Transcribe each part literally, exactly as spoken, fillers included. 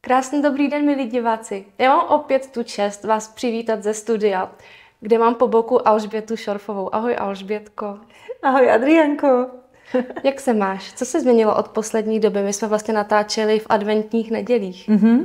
Krásný dobrý den, milí diváci. Já mám opět tu čest vás přivítat ze studia, kde mám po boku Alžbětu Šorfovou. Ahoj, Alžbětko. Ahoj, Adriánko. Jak se máš? Co se změnilo od poslední doby? My jsme vlastně natáčeli v adventních nedělích. Mm-hmm.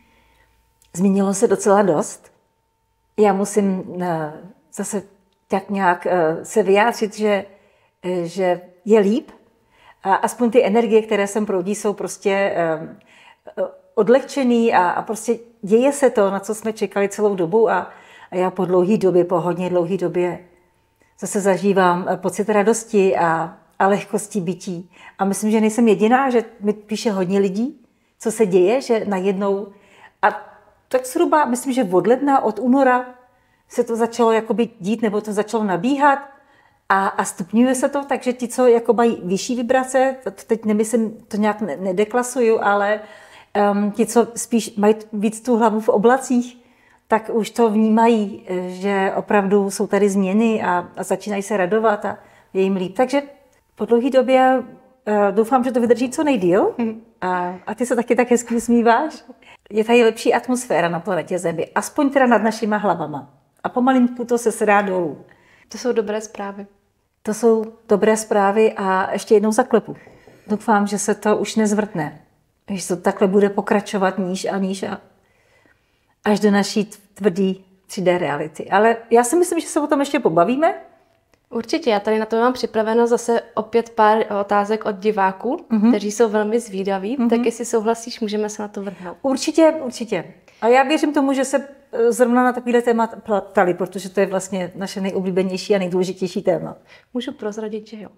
Změnilo se docela dost. Já musím uh, zase tak nějak uh, se vyjádřit, že, uh, že je líp. A aspoň ty energie, které sem proudí, jsou prostě uh, odlehčený a, a prostě děje se to, na co jsme čekali celou dobu a, a já po dlouhé době, po hodně dlouhé době zase zažívám pocit radosti a, a lehkosti bytí. A myslím, že nejsem jediná, že mi píše hodně lidí, co se děje, že najednou, a tak zhruba, myslím, že od ledna, od února se to začalo jakoby dít, nebo to začalo nabíhat a, a stupňuje se to, takže ti, co jako mají vyšší vibrace, to teď nemyslím, to nějak nedeklasuju, ale um, ti, co spíš mají víc tu hlavu v oblacích, tak už to vnímají, že opravdu jsou tady změny a, a začínají se radovat a je jim líp. Takže po dlouhé době uh, doufám, že to vydrží co nejdýl. Hmm. A, a ty se taky tak hezky usmíváš. Je tady lepší atmosféra na planetě Zemi, aspoň teda nad našima hlavama. A pomalinku to se sedá dolů. To jsou dobré zprávy. To jsou dobré zprávy a ještě jednou zaklepu. Doufám, že se to už nezvrtne. Že to takhle bude pokračovat níž a níž a až do naší tvrdý tři dé reality. Ale já si myslím, že se o tom ještě pobavíme. Určitě, já tady na to mám připraveno zase opět pár otázek od diváků, mm-hmm. kteří jsou velmi zvídaví, mm-hmm. tak jestli souhlasíš, můžeme se na to vrhnout. Určitě, určitě. A já věřím tomu, že se zrovna na takovýhle téma ptali, protože to je vlastně naše nejoblíbenější a nejdůležitější téma. Můžu prozradit, že jo.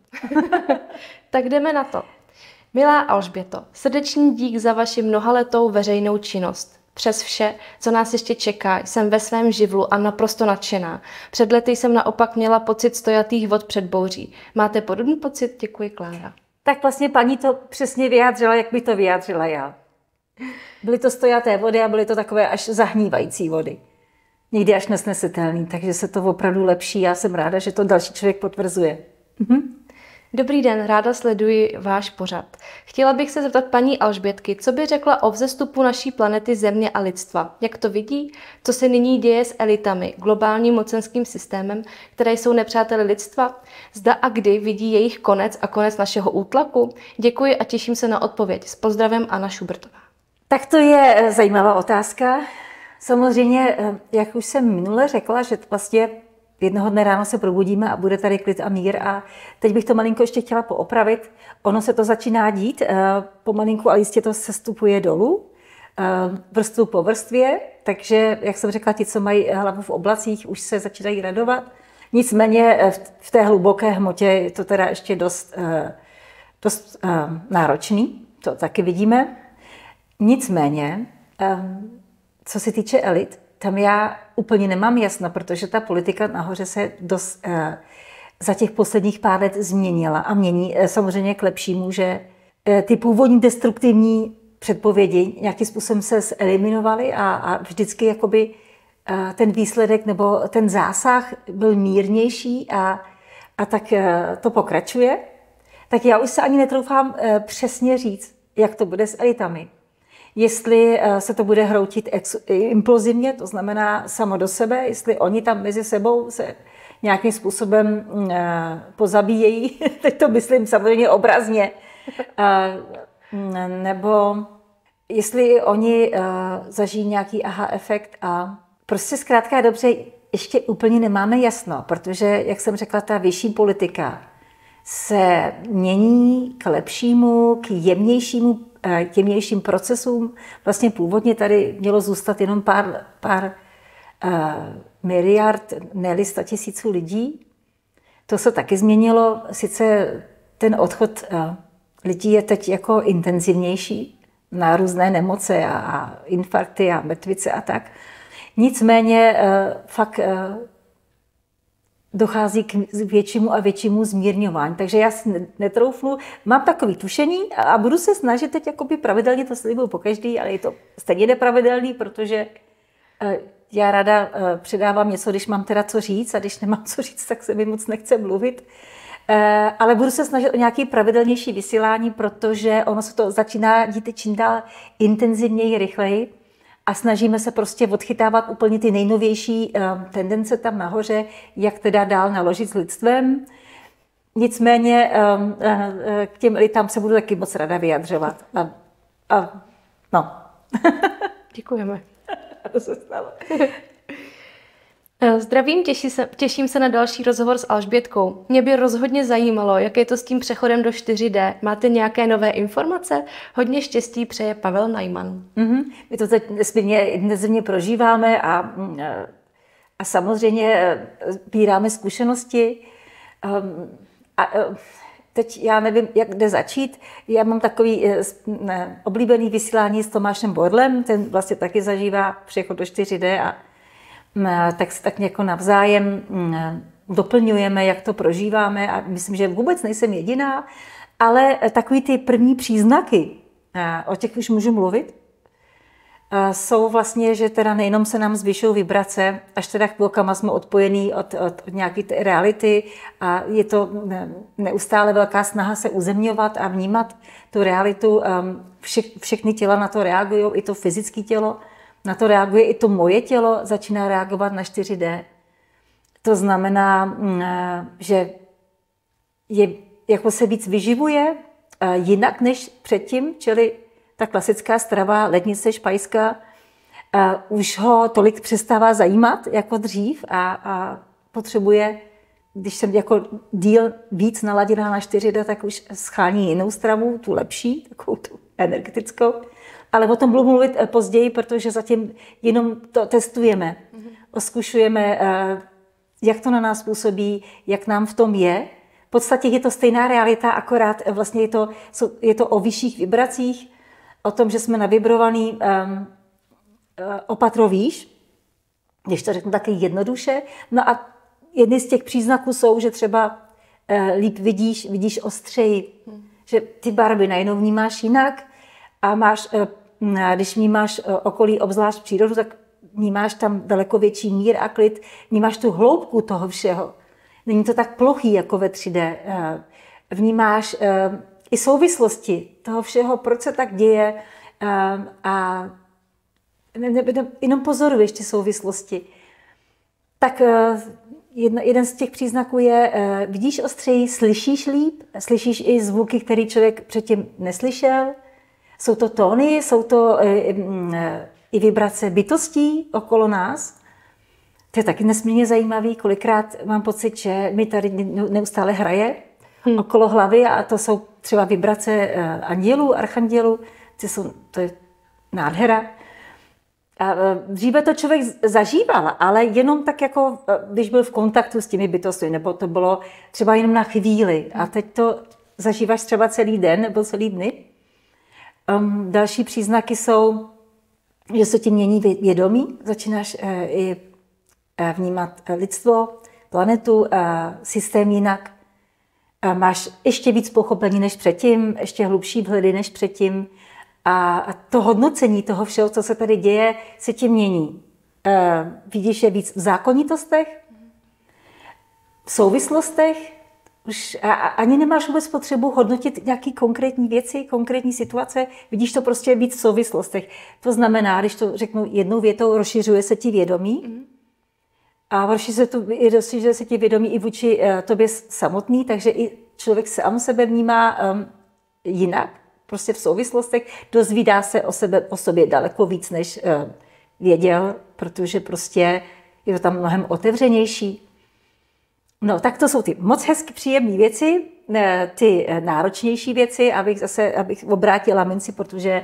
Tak jdeme na to. Milá Alžběto, srdečný dík za vaši mnohaletou veřejnou činnost. Přes vše, co nás ještě čeká, jsem ve svém živlu a naprosto nadšená. Před lety jsem naopak měla pocit stojatých vod před bouří. Máte podobný pocit? Děkuji, Klára. Tak vlastně paní to přesně vyjádřila, jak by to vyjádřila já. Byly to stojaté vody a byly to takové až zahnívající vody. Někdy až nesnesitelný, takže se to opravdu lepší. Já jsem ráda, že to další člověk potvrzuje. Mhm. Dobrý den, ráda sleduji váš pořad. Chtěla bych se zeptat paní Alžbětky, co by řekla o vzestupu naší planety Země a lidstva. Jak to vidí? Co se nyní děje s elitami, globálním mocenským systémem, které jsou nepřáteli lidstva? Zda a kdy vidí jejich konec a konec našeho útlaku? Děkuji a těším se na odpověď. S pozdravem, Anna Šubertová. Tak to je zajímavá otázka. Samozřejmě, jak už jsem minule řekla, že vlastně jednoho dne ráno se probudíme a bude tady klid a mír a teď bych to malinko ještě chtěla poopravit. Ono se to začíná dít, pomalinku, ale jistě to sestupuje dolů, vrstvu po vrstvě, takže, jak jsem řekla, ti, co mají hlavu v oblacích, už se začínají radovat. Nicméně v té hluboké hmotě je to teda ještě dost, dost náročný, to taky vidíme. Nicméně, co se týče elit, tam já úplně nemám jasno, protože ta politika nahoře se dost, eh, za těch posledních pár let změnila a mění eh, samozřejmě k lepšímu, že eh, ty původní destruktivní předpovědi nějakým způsobem se eliminovaly a, a vždycky jakoby eh, ten výsledek nebo ten zásah byl mírnější a, a tak eh, to pokračuje. Tak já už se ani netroufám eh, přesně říct, jak to bude s elitami. Jestli se to bude hroutit implozivně, to znamená samo do sebe, jestli oni tam mezi sebou se nějakým způsobem pozabíjejí, teď to myslím samozřejmě obrazně, nebo jestli oni zažijí nějaký aha efekt a prostě zkrátka dobře ještě úplně nemáme jasno, protože, jak jsem řekla, ta vyšší politika se mění k lepšímu, k jemnějšímu jemnějším procesům. Vlastně původně tady mělo zůstat jenom pár, pár uh, miliard, ne-li sta tisíců lidí. To se taky změnilo. Sice ten odchod uh, lidí je teď jako intenzivnější na různé nemoce a, a infarkty a mrtvice a tak. Nicméně uh, fakt uh, dochází k většímu a většímu zmírňování. Takže já si netroufnu, mám takový tušení a budu se snažit teď jakoby pravidelně, to slibuju pokaždý, ale je to stejně nepravidelný, protože já ráda předávám něco, když mám teda co říct a když nemám co říct, tak se mi moc nechce mluvit. Ale budu se snažit o nějaké pravidelnější vysílání, protože ono se to začíná dít čím dál intenzivněji, rychleji a snažíme se prostě odchytávat úplně ty nejnovější tendence tam nahoře, jak teda dál naložit s lidstvem. Nicméně k těm elitám se budu taky moc ráda vyjadřovat. A, a, no. Děkujeme. To se stalo. Zdravím, těší se, těším se na další rozhovor s Alžbětkou. Mě by rozhodně zajímalo, jak je to s tím přechodem do čtyři dé. Máte nějaké nové informace? Hodně štěstí přeje Pavel Najman. Mm-hmm. My to teď nesmírně intenzivně prožíváme a, a samozřejmě sbíráme zkušenosti. A teď já nevím, jak kde začít. Já mám takový ne, oblíbený vysílání s Tomášem Borlem, ten vlastně taky zažívá přechod do čtyři dé a tak se tak jako navzájem doplňujeme, jak to prožíváme a myslím, že vůbec nejsem jediná, ale takový ty první příznaky, o těch už můžu mluvit, jsou vlastně, že teda nejenom se nám zvyšují vibrace, až teda chvilkama jsme odpojení od, od, od nějaké reality a je to neustále velká snaha se uzemňovat a vnímat tu realitu. Vše, všechny těla na to reagují, i to fyzické tělo. Na to reaguje i to moje tělo, začíná reagovat na čtyři dé. To znamená, že je, jako se víc vyživuje jinak než předtím, čili ta klasická strava, lednice, špajska, už ho tolik přestává zajímat jako dřív a, a potřebuje, když jsem jako díl víc naladěná na čtyři dé, tak už schání jinou stravu, tu lepší, takovou tu energetickou. Ale o tom budu mluvit později, protože zatím jenom to testujeme. Mm-hmm. Oskušujeme, jak to na nás působí, jak nám v tom je. V podstatě je to stejná realita, akorát vlastně je to, je to o vyšších vibracích, o tom, že jsme navibrovaný um, opatro výš, když to řeknu taky jednoduše. No a jedny z těch příznaků jsou, že třeba uh, líp vidíš, vidíš ostřeji, mm. že ty barvy najednou vnímáš jinak, a máš, když vnímáš okolí, obzvlášť přírodu, tak vnímáš tam daleko větší mír a klid, vnímáš tu hloubku toho všeho. Není to tak plochý jako ve tři dé. Vnímáš i souvislosti toho všeho, proč se tak děje a jenom pozoruješ ty souvislosti. Tak jeden z těch příznaků je, vidíš ostřeji, slyšíš líp, slyšíš i zvuky, které člověk předtím neslyšel. Jsou to tóny, jsou to i vibrace bytostí okolo nás. To je taky nesmírně zajímavý. Kolikrát mám pocit, že mi tady neustále hraje hmm. okolo hlavy a to jsou třeba vibrace andělů, archandělů. To, jsou, to je nádhera. A dříve to člověk zažíval, ale jenom tak jako, když byl v kontaktu s těmi bytostmi, nebo to bylo třeba jenom na chvíli. A teď to zažíváš třeba celý den nebo celý dny. Um, další příznaky jsou, že se ti mění vědomí, začínáš uh, i uh, vnímat lidstvo, planetu, uh, systém jinak. Uh, máš ještě víc pochopení než předtím, ještě hlubší vhledy než předtím. A, a to hodnocení toho všeho, co se tady děje, se ti mění. Uh, vidíš je víc v zákonitostech, v souvislostech, už ani nemáš vůbec potřebu hodnotit nějaké konkrétní věci, konkrétní situace, vidíš to prostě víc v souvislostech. To znamená, když to řeknu jednou větou, rozšiřuje se ti vědomí mm. a rozšiřuje, to, rozšiřuje se ti vědomí i vůči uh, tobě samotný, takže i člověk sám sebe vnímá um, jinak, prostě v souvislostech, dozvídá se o, sebe, o sobě daleko víc, než uh, věděl, protože prostě je to tam mnohem otevřenější. No, tak to jsou ty moc hezky příjemné věci, ty náročnější věci, abych zase abych obrátila minci, protože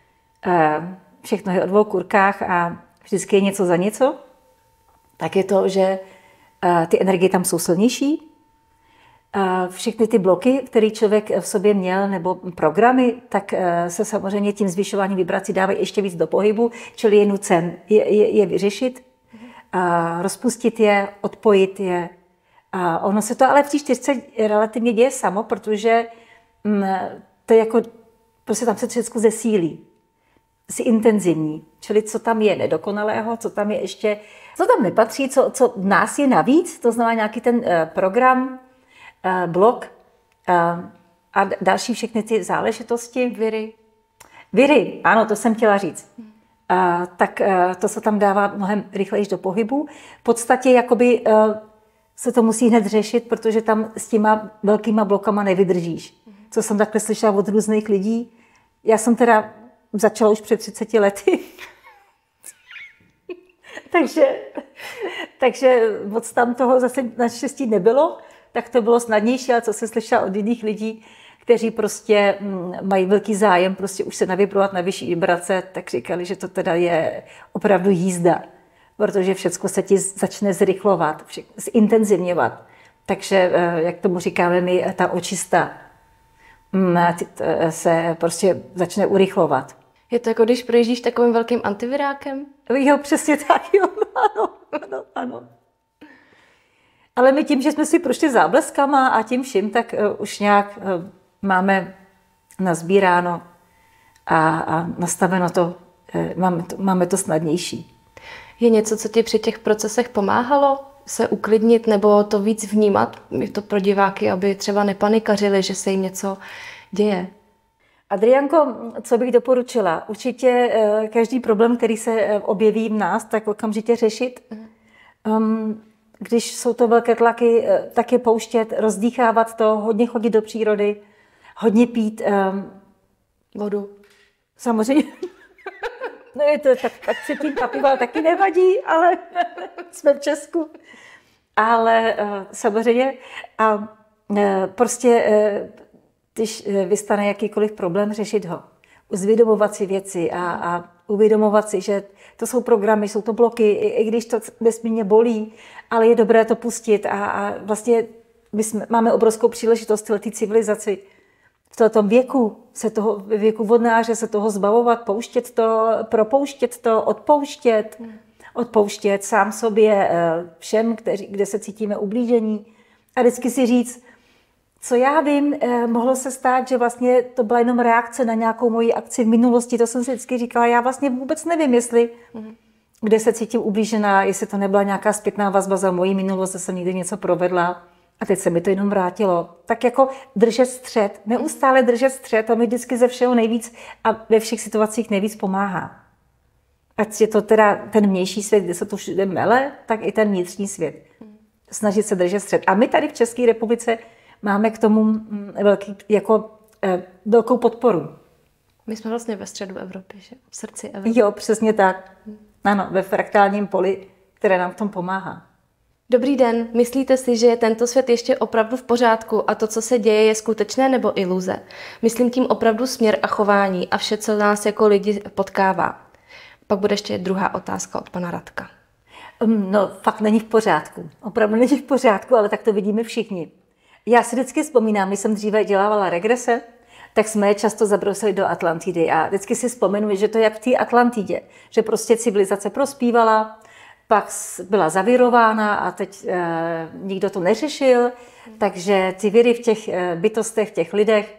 všechno je o dvou kurkách a vždycky je něco za něco. Tak je to, že ty energie tam jsou silnější. Všechny ty bloky, které člověk v sobě měl, nebo programy, tak se samozřejmě tím zvyšováním vibrací dávají ještě víc do pohybu, čili je nucen je, je, je vyřešit, rozpustit je, odpojit je. A ono se to ale v té čtyřce relativně děje samo, protože to je jako, prostě tam se všechno zesílí, si intenzivní. Čili co tam je nedokonalého, co tam je ještě, co tam nepatří, co, co v nás je navíc, to znamená nějaký ten program, blok a další všechny ty záležitosti. Viry. Viry, ano, to jsem chtěla říct. A, tak a, to se tam dává mnohem rychleji do pohybu. V podstatě jakoby a, se to musí hned řešit, protože tam s těma velkýma blokama nevydržíš. Co jsem takhle slyšela od různých lidí. Já jsem teda začala už před třiceti lety. takže, takže moc tam toho zase naštěstí nebylo, tak to bylo snadnější, ale co jsem slyšela od jiných lidí, kteří prostě mají velký zájem prostě už se navibrovat na vyšší vibrace, tak říkali, že to teda je opravdu jízda, protože všechno se ti začne zrychlovat, zintenzivňovat. Takže, jak tomu říkáme my, ta očista se prostě začne urychlovat. Je to jako když projíždíš takovým velkým antivirákem? Jo, přesně tak, jo, ano, ano, ano. Ale my tím, že jsme si prošli zábleskama a tím vším, tak uh, už nějak uh, máme nazbíráno a, a nastaveno to, uh, máme to, máme to snadnější. Je něco, co ti při těch procesech pomáhalo se uklidnit nebo to víc vnímat? Je to pro diváky, aby třeba nepanikařili, že se jim něco děje. Adriánko, co bych doporučila? Určitě uh, každý problém, který se uh, objeví v nás, tak okamžitě řešit. Um, Když jsou to velké tlaky, tak je pouštět, rozdýchávat to, hodně chodit do přírody, hodně pít. Um, vodu. Samozřejmě. No je to tak, tak předtím kapiva taky nevadí, ale jsme v Česku. Ale uh, samozřejmě a uh, prostě, uh, když vystane jakýkoliv problém, řešit ho. Uzvědomovat si věci a, a uvědomovat si, že to jsou programy, jsou to bloky, i, i když to nesmírně bolí, ale je dobré to pustit a, a vlastně my jsme, máme obrovskou příležitost v té civilizaci, v tom věku, se toho, ve věku vodnáře se toho zbavovat, pouštět to, propouštět to, odpouštět, hmm. odpouštět sám sobě, všem, kteří, kde se cítíme ublížení a vždycky si říct, co já vím, mohlo se stát, že vlastně to byla jenom reakce na nějakou moji akci v minulosti, to jsem si vždycky říkala, já vlastně vůbec nevím, jestli, mm. kde se cítím ublížená, jestli to nebyla nějaká zpětná vazba za moji minulost, že jsem někdy něco provedla a teď se mi to jenom vrátilo. Tak jako držet střed, neustále držet střed, a mi vždycky ze všeho nejvíc a ve všech situacích nejvíc pomáhá. Ať je to teda ten vnější svět, kde se to všude mele, tak i ten vnitřní svět. Snažit se držet střed. A my tady v České republice máme k tomu velký, jako, eh, velkou podporu. My jsme vlastně ve středu Evropy, že? V srdci Evropy. Jo, přesně tak. Ano, ve fraktálním poli, které nám v tom pomáhá. Dobrý den, myslíte si, že je tento svět ještě opravdu v pořádku a to, co se děje, je skutečné nebo iluze? Myslím tím opravdu směr a chování a vše, co nás jako lidi potkává. Pak bude ještě druhá otázka od pana Radka. No, fakt není v pořádku. Opravdu není v pořádku, ale tak to vidíme všichni. Já si vždycky vzpomínám, když jsem dříve dělávala regrese, tak jsme je často zabrousili do Atlantidy a vždycky si vzpomenu, že to je jak v té Atlantidě, že prostě civilizace prospívala, pak byla zavirována a teď e, nikdo to neřešil, takže ty viry v těch e, bytostech, v těch lidech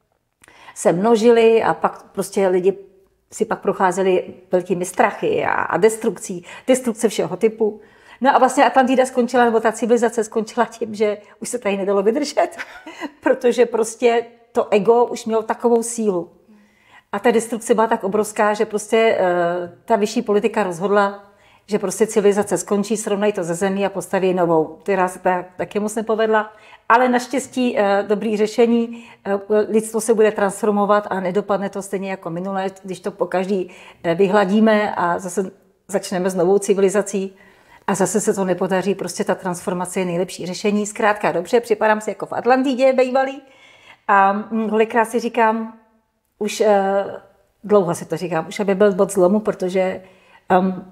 se množily a pak prostě lidi si pak procházeli velkými strachy a, a destrukcí, destrukce všeho typu. No a vlastně Atlantida skončila, nebo ta civilizace skončila tím, že už se tady nedalo vydržet, protože prostě to ego už mělo takovou sílu. A ta destrukce byla tak obrovská, že prostě uh, ta vyšší politika rozhodla, že prostě civilizace skončí, srovnají to ze zemí a postaví novou, která se tak, taky moc nepovedla. Ale naštěstí uh, dobrý řešení, uh, lidstvo se bude transformovat a nedopadne to stejně jako minulé, když to po každý uh, vyhladíme a zase začneme s novou civilizací. A zase se to nepodaří, prostě ta transformace je nejlepší řešení. Zkrátka dobře, připadám si jako v Atlantidě bejvalý. A kolikrát si říkám, už uh, dlouho si to říkám, už aby byl bod zlomu, protože um,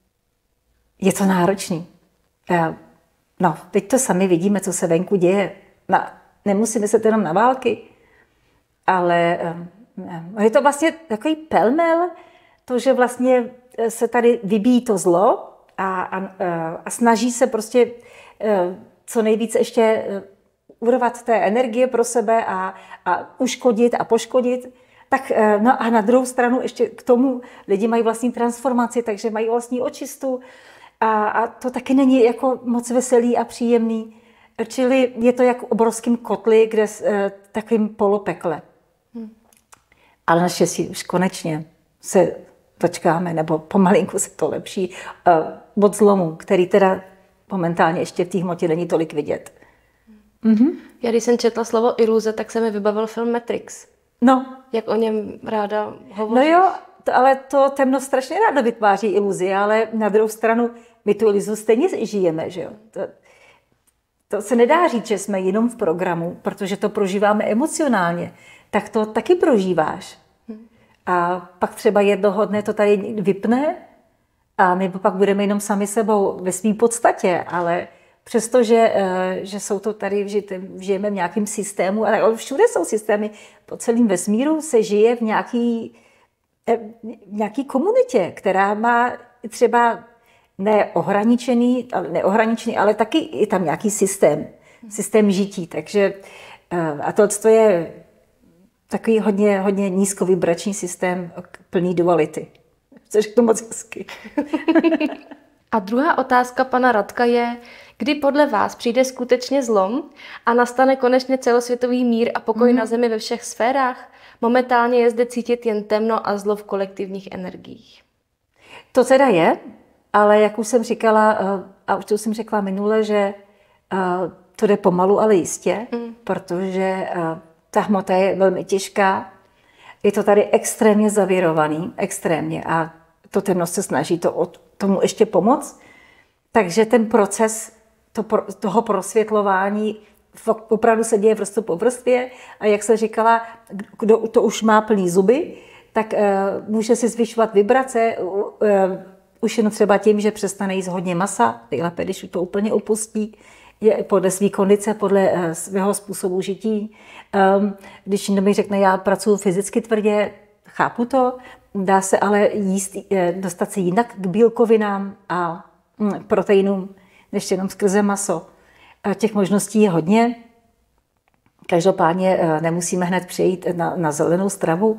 je to náročný. Uh, no, teď to sami vidíme, co se venku děje. No, nemusíme se jenom na války, ale um, je to vlastně takový pelmel, to, že vlastně se tady vybíjí to zlo, A, a, a snaží se prostě co nejvíce ještě urvat té energie pro sebe a, a uškodit a poškodit. Tak, no a na druhou stranu ještě k tomu lidi mají vlastní transformaci, takže mají vlastní očistu a, a to taky není jako moc veselý a příjemný. Čili je to jako obrovským kotli, kde e, takovým polopekle. Hmm. Ale naštěstí už konečně se dočkáme, nebo pomalinku se to lepší, uh, od zlomu, který teda momentálně ještě v té hmotě není tolik vidět. Mm-hmm. Já když jsem četla slovo iluze, tak se mi vybavil film Matrix. No. Jak o něm ráda hovoříš. No jo, to, ale to temno strašně rádo vytváří iluzi, ale na druhou stranu my tu iluzu stejně žijeme, že jo. To, to se nedá říct, že jsme jenom v programu, protože to prožíváme emocionálně. Tak to taky prožíváš. A pak třeba jednoho dne to tady vypne a my pak budeme jenom sami sebou ve svým podstatě, ale přestože že jsou to tady, že žijeme v nějakém systému, ale všude jsou systémy, po celém vesmíru se žije v nějaký, v nějaký komunitě, která má třeba neohraničený, neohraničený, ale taky je tam nějaký systém, systém žití, takže a to je takový hodně, hodně nízkovibrační systém plný duality. Což to moc hezky. A druhá otázka pana Radka je, kdy podle vás přijde skutečně zlom a nastane konečně celosvětový mír a pokoj mm. na Zemi ve všech sférách? Momentálně je zde cítit jen temno a zlo v kolektivních energiích. To teda je, ale jak už jsem říkala, a už to jsem řekla minule, že to jde pomalu, ale jistě, mm. protože ta hmota je velmi těžká, je to tady extrémně zavěrovaný, extrémně a to temno se snaží to od tomu ještě pomoct. Takže ten proces to, toho prosvětlování opravdu se děje vrstvu po vrstvě a jak se říkala, kdo to už má plný zuby, tak uh, může si zvyšovat vibrace, uh, už jen třeba tím, že přestane jíst hodně masa, nejlépe, když to úplně opustí, je podle své kondice, podle uh, svého způsobu žití. Um, když mi řekne, já pracuji fyzicky tvrdě, chápu to, dá se ale jíst, dostat se jinak k bílkovinám a mm, proteinům, než jenom skrze maso. Těch možností je hodně. Každopádně nemusíme hned přejít na, na zelenou stravu.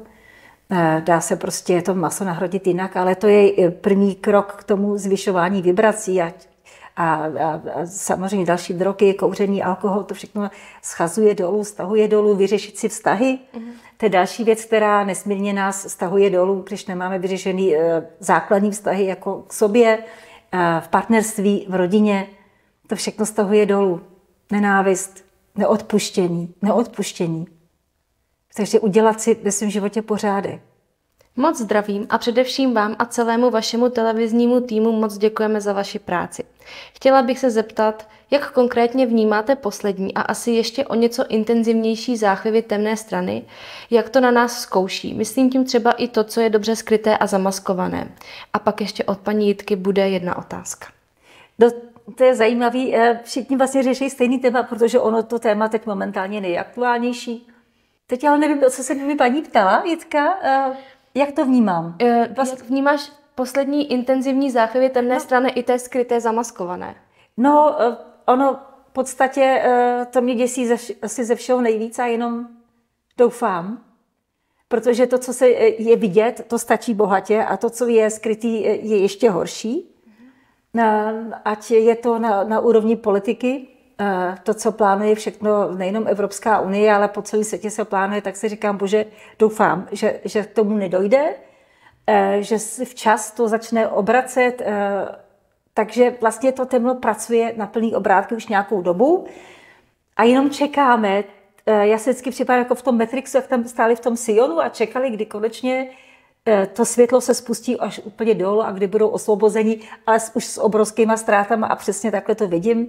Dá se prostě to maso nahradit jinak, ale to je první krok k tomu zvyšování vibrací a, a, a, a samozřejmě další drogy, kouření, alkohol, to všechno schazuje dolů, stahuje dolů, vyřešit si vztahy. Mm. To je další věc, která nesmírně nás stahuje dolů, když nemáme vyřešený základní vztahy jako k sobě, v partnerství, v rodině. To všechno stahuje dolů. Nenávist, neodpuštění, neodpuštění. Takže udělat si ve svém životě pořádek. Moc zdravím a především vám a celému vašemu televiznímu týmu moc děkujeme za vaši práci. Chtěla bych se zeptat, jak konkrétně vnímáte poslední a asi ještě o něco intenzivnější záchvěvy temné strany, jak to na nás zkouší. Myslím tím třeba i to, co je dobře skryté a zamaskované. A pak ještě od paní Jitky bude jedna otázka. Do, to je zajímavý. Všichni vlastně řeší stejný téma, protože ono to téma teď momentálně nejaktuálnější. Teď ale nevím, co se mi paní ptala, Jitka. Jak to vnímám? Vlastně... Jak vnímáš poslední intenzivní záchvěvy temné no. strany i té skryté zamaskované? No, ono v podstatě to mě děsí ze, asi ze všeho nejvíc a jenom doufám, protože to, co se je vidět, to stačí bohatě a to, co je skrytý, je ještě horší. Mm-hmm. Ať je to na, na úrovni politiky, to, co plánuje všechno, nejenom Evropská unie, ale po celém světě se plánuje, tak si říkám, bože, doufám, že, že k tomu nedojde, že si včas to začne obracet, takže vlastně to temno pracuje na plný obrátky už nějakou dobu a jenom čekáme. Já se vždycky připadám jako v tom Matrixu, jak tam stáli v tom Sionu a čekali, kdy konečně to světlo se spustí až úplně dolů a kdy budou osvobozeni, ale už s obrovskýma ztrátama a přesně takhle to vidím.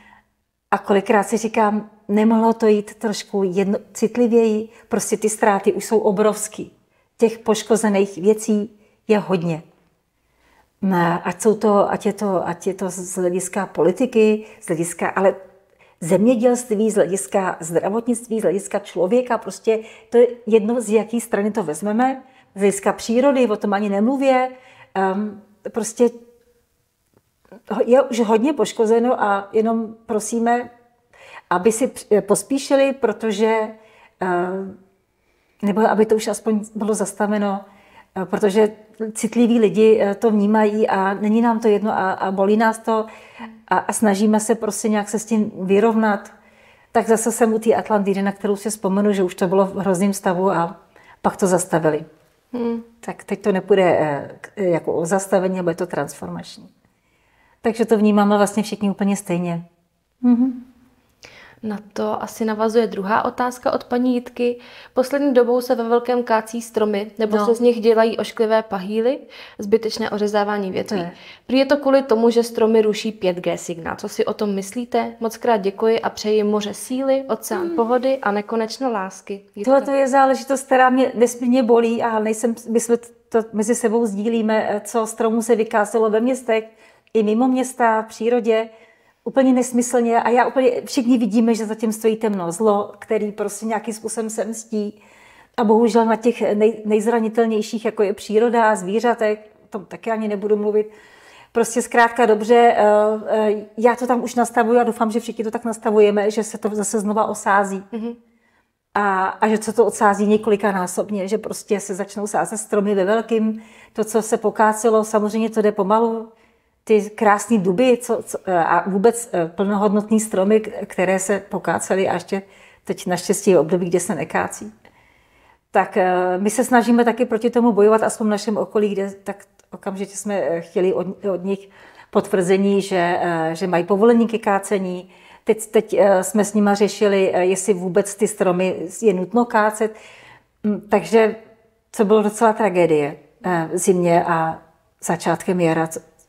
A kolikrát si říkám, nemohlo to jít trošku jedno, citlivěji, prostě ty ztráty už jsou obrovský. Těch poškozených věcí je hodně. Ať, jsou to, ať, je to, ať je to z hlediska politiky, z hlediska, ale zemědělství, z hlediska zdravotnictví, z hlediska člověka, prostě to je jedno, z jaký strany to vezmeme, z hlediska přírody, o tom ani nemluvě, um, prostě je už hodně poškozeno a jenom prosíme, aby si pospíšili, protože, nebo aby to už aspoň bylo zastaveno, protože citliví lidi to vnímají a není nám to jedno a, a bolí nás to a, a snažíme se prostě nějak se s tím vyrovnat. Tak zase jsem u té Atlantidy, na kterou si vzpomenu, že už to bylo v hrozném stavu a pak to zastavili. Hmm. Tak teď to nepůjde jako o zastavení, ale je to transformační. Takže to vnímáme vlastně všichni úplně stejně. Mm-hmm. Na to asi navazuje druhá otázka od paní Jitky. Poslední dobou se ve velkém kácí stromy, nebo no. se z nich dělají ošklivé pahýly, zbytečné ořezávání větví. Je. Prý je to kvůli tomu, že stromy ruší pět G signál. Co si o tom myslíte? Moc krát děkuji a přeji moře síly, oceán hmm. pohody a nekonečné lásky. Tohle to je záležitost, která mě nesmírně bolí a nejsem, my jsme to mezi sebou sdílíme, co stromů se vykázalo ve městech, i mimo města, v přírodě. Úplně nesmyslně a já úplně, všichni vidíme, že zatím stojí temno zlo, který prostě nějakým způsobem se mstí. A bohužel na těch nej, nejzranitelnějších, jako je příroda a zvířatek, o tom taky ani nebudu mluvit. Prostě zkrátka dobře, já to tam už nastavuju a doufám, že všichni to tak nastavujeme, že se to zase znova osází. Mm-hmm. A, a že se to odsází několikanásobně, že prostě se začnou sázet stromy ve velkým. To, co se pokácelo, samozřejmě to jde pomalu. Ty krásné duby co, co, a vůbec plnohodnotné stromy, které se pokácely a ještě teď naštěstí je období, kde se nekácí. Tak my se snažíme taky proti tomu bojovat, aspoň v našem okolí, kde tak okamžitě jsme chtěli od, od nich potvrzení, že, že mají povolení ke kácení. Teď, teď jsme s nimi řešili, jestli vůbec ty stromy je nutno kácet. Takže to bylo docela tragédie v zimě a začátkem jara.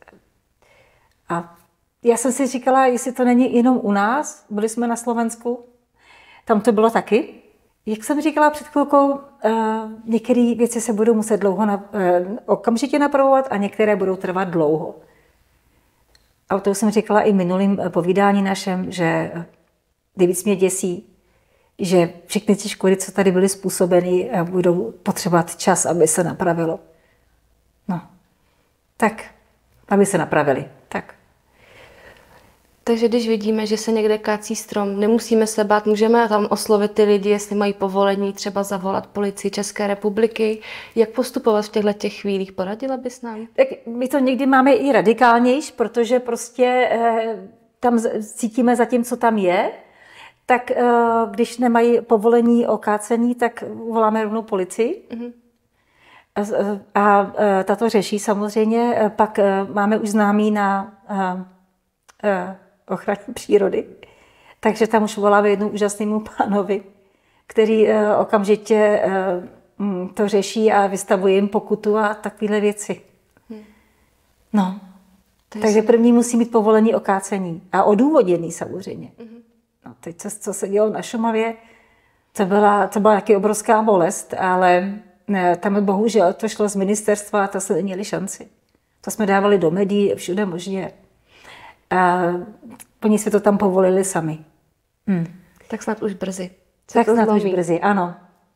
A já jsem si říkala, jestli to není jenom u nás, byli jsme na Slovensku, tam to bylo taky. Jak jsem říkala před chvilkou, některé věci se budou muset dlouho na, okamžitě napravovat a některé budou trvat dlouho. A to jsem říkala i v minulým povídání našem, že nejvíc mě děsí, že všechny ty škody, co tady byly způsobeny, budou potřebovat čas, aby se napravilo. No, tak, aby se napravili. Tak. Takže když vidíme, že se někde kácí strom, nemusíme se bát, můžeme tam oslovit ty lidi, jestli mají povolení, třeba zavolat policii České republiky. Jak postupovat v těchto těch chvílích? Poradila bys nám? Tak my to někdy máme i radikálnější, protože prostě eh, tam cítíme za tím, co tam je. Tak eh, když nemají povolení o kácení, tak voláme rovnou policii. Mm-hmm. A, a, a tato řeší samozřejmě. Pak eh, máme už známý na eh, eh, ochrany přírody. Takže tam už voláme jednu úžasnému pánovi, který eh, okamžitě eh, to řeší a vystavuje jim pokutu a takovéhle věci. Hmm. No. Takže první musí mít povolení o kácení. A odůvodněný samozřejmě. Hmm. No, teď, co, co se dělo na Šumavě, to byla, to byla taky obrovská bolest, ale ne, tam bohužel to šlo z ministerstva a to se neměli šanci. To jsme dávali do médií, všude možně. A oni si to tam povolili sami. Hmm. Tak snad už brzy. Co tak snad už brzy, ano.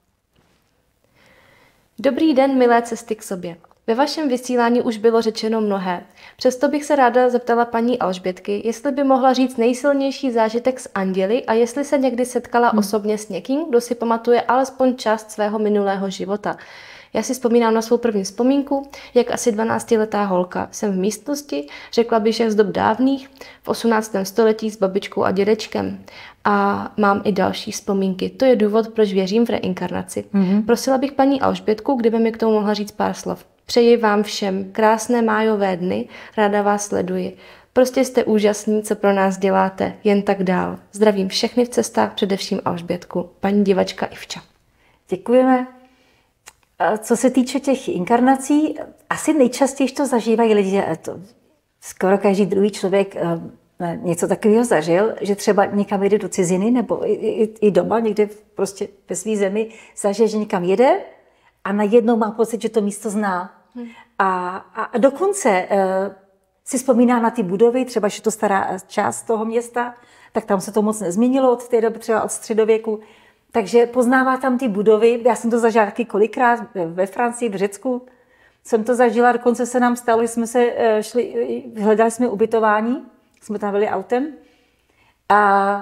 Dobrý den, milé cesty k sobě. Ve vašem vysílání už bylo řečeno mnohé. Přesto bych se ráda zeptala paní Alžbětky, jestli by mohla říct nejsilnější zážitek s anděli a jestli se někdy setkala hmm. osobně s někým, kdo si pamatuje alespoň část svého minulého života. Já si vzpomínám na svou první vzpomínku, jak asi dvanáctiletá holka jsem v místnosti, řekla bych, že z dob dávných, v osmnáctém století s babičkou a dědečkem. A mám i další vzpomínky. To je důvod, proč věřím v reinkarnaci. Mm-hmm. Prosila bych paní Alžbětku, kdyby mi k tomu mohla říct pár slov. Přeji vám všem krásné májové dny, ráda vás sleduji. Prostě jste úžasní, co pro nás děláte, jen tak dál. Zdravím všechny v cestách, především Alžbětku. Paní divačka Ivča. Děkujeme. Co se týče těch inkarnací, asi nejčastěji to zažívají lidi, to skoro každý druhý člověk něco takového zažil, že třeba někam jede do ciziny nebo i, i, i doma, někde prostě ve své zemi, zažije, že někam jede a najednou má pocit, že to místo zná. Hmm. A, a dokonce uh, si vzpomíná na ty budovy, třeba, že to stará část toho města, tak tam se to moc nezměnilo od té doby, třeba od středověku. Takže poznává tam ty budovy. Já jsem to zažila taky kolikrát ve Francii, v Řecku. Jsem to zažila, dokonce se nám stalo, že jsme se šli, hledali jsme ubytování, jsme tam byli autem a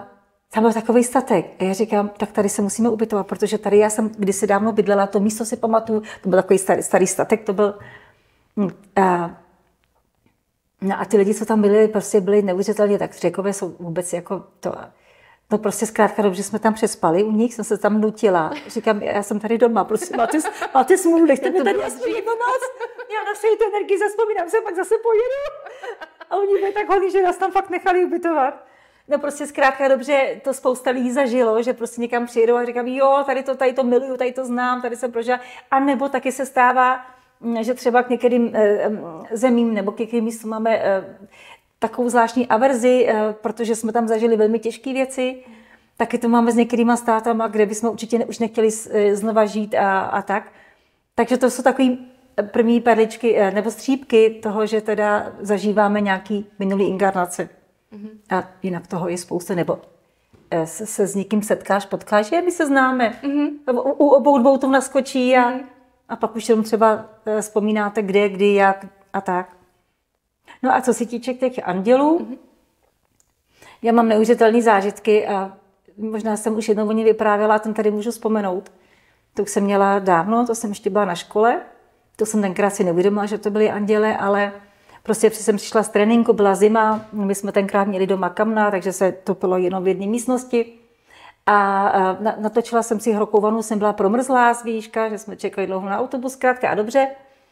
tam byl takový statek. A já říkám, tak tady se musíme ubytovat, protože tady já jsem kdysi dávno bydlela, to místo si pamatuju, to byl takový starý, starý statek, to byl... A, no a ty lidi, co tam byli, prostě byli neuvěřitelně, tak Řekové jsou vůbec jako to... No prostě zkrátka dobře, jsme tam přespali, u nich jsem se tam nutila. Říkám, já jsem tady doma, prostě máte, máte smůlu, nechte mě tady aspoň jednu noc. Já na svou tu energii zaspomínám se, pak zase pojedu. A oni byli tak hodní, že nás tam fakt nechali ubytovat. No prostě zkrátka dobře, to spousta lidí zažilo, že prostě někam přijedou a říkám, jo, tady to, tady to miluju, tady to znám, tady jsem prožila. A nebo taky se stává, že třeba k některým zemím nebo k některým místům máme takovou zvláštní averzi, protože jsme tam zažili velmi těžké věci. Taky to máme s některýma státama, kde bychom určitě už nechtěli znova žít a, a tak. Takže to jsou takové první perličky nebo střípky toho, že teda zažíváme nějaký minulý inkarnace. Mm-hmm. A jinak toho je spousta, nebo se, se s někým setkáš, potkáš, že my se známe. Mm-hmm. U, u obou dvou to naskočí a, mm-hmm. a pak už jenom třeba vzpomínáte kde, kdy, jak a tak. No a co se týče těch andělů, mm-hmm. já mám neuvěřitelné zážitky a možná jsem už jednou o ně vyprávěla a ten tady můžu vzpomenout. To už jsem měla dávno, to jsem ještě byla na škole, to jsem tenkrát si neuvědomila, že to byly anděle, ale prostě jsem přišla z tréninku, byla zima, my jsme tenkrát měli doma kamna, takže se topilo jenom v jedné místnosti. A natočila jsem si horkou vanu, jsem byla promrzlá z výška, že jsme čekali dlouho na autobus, zkrátka a dobře.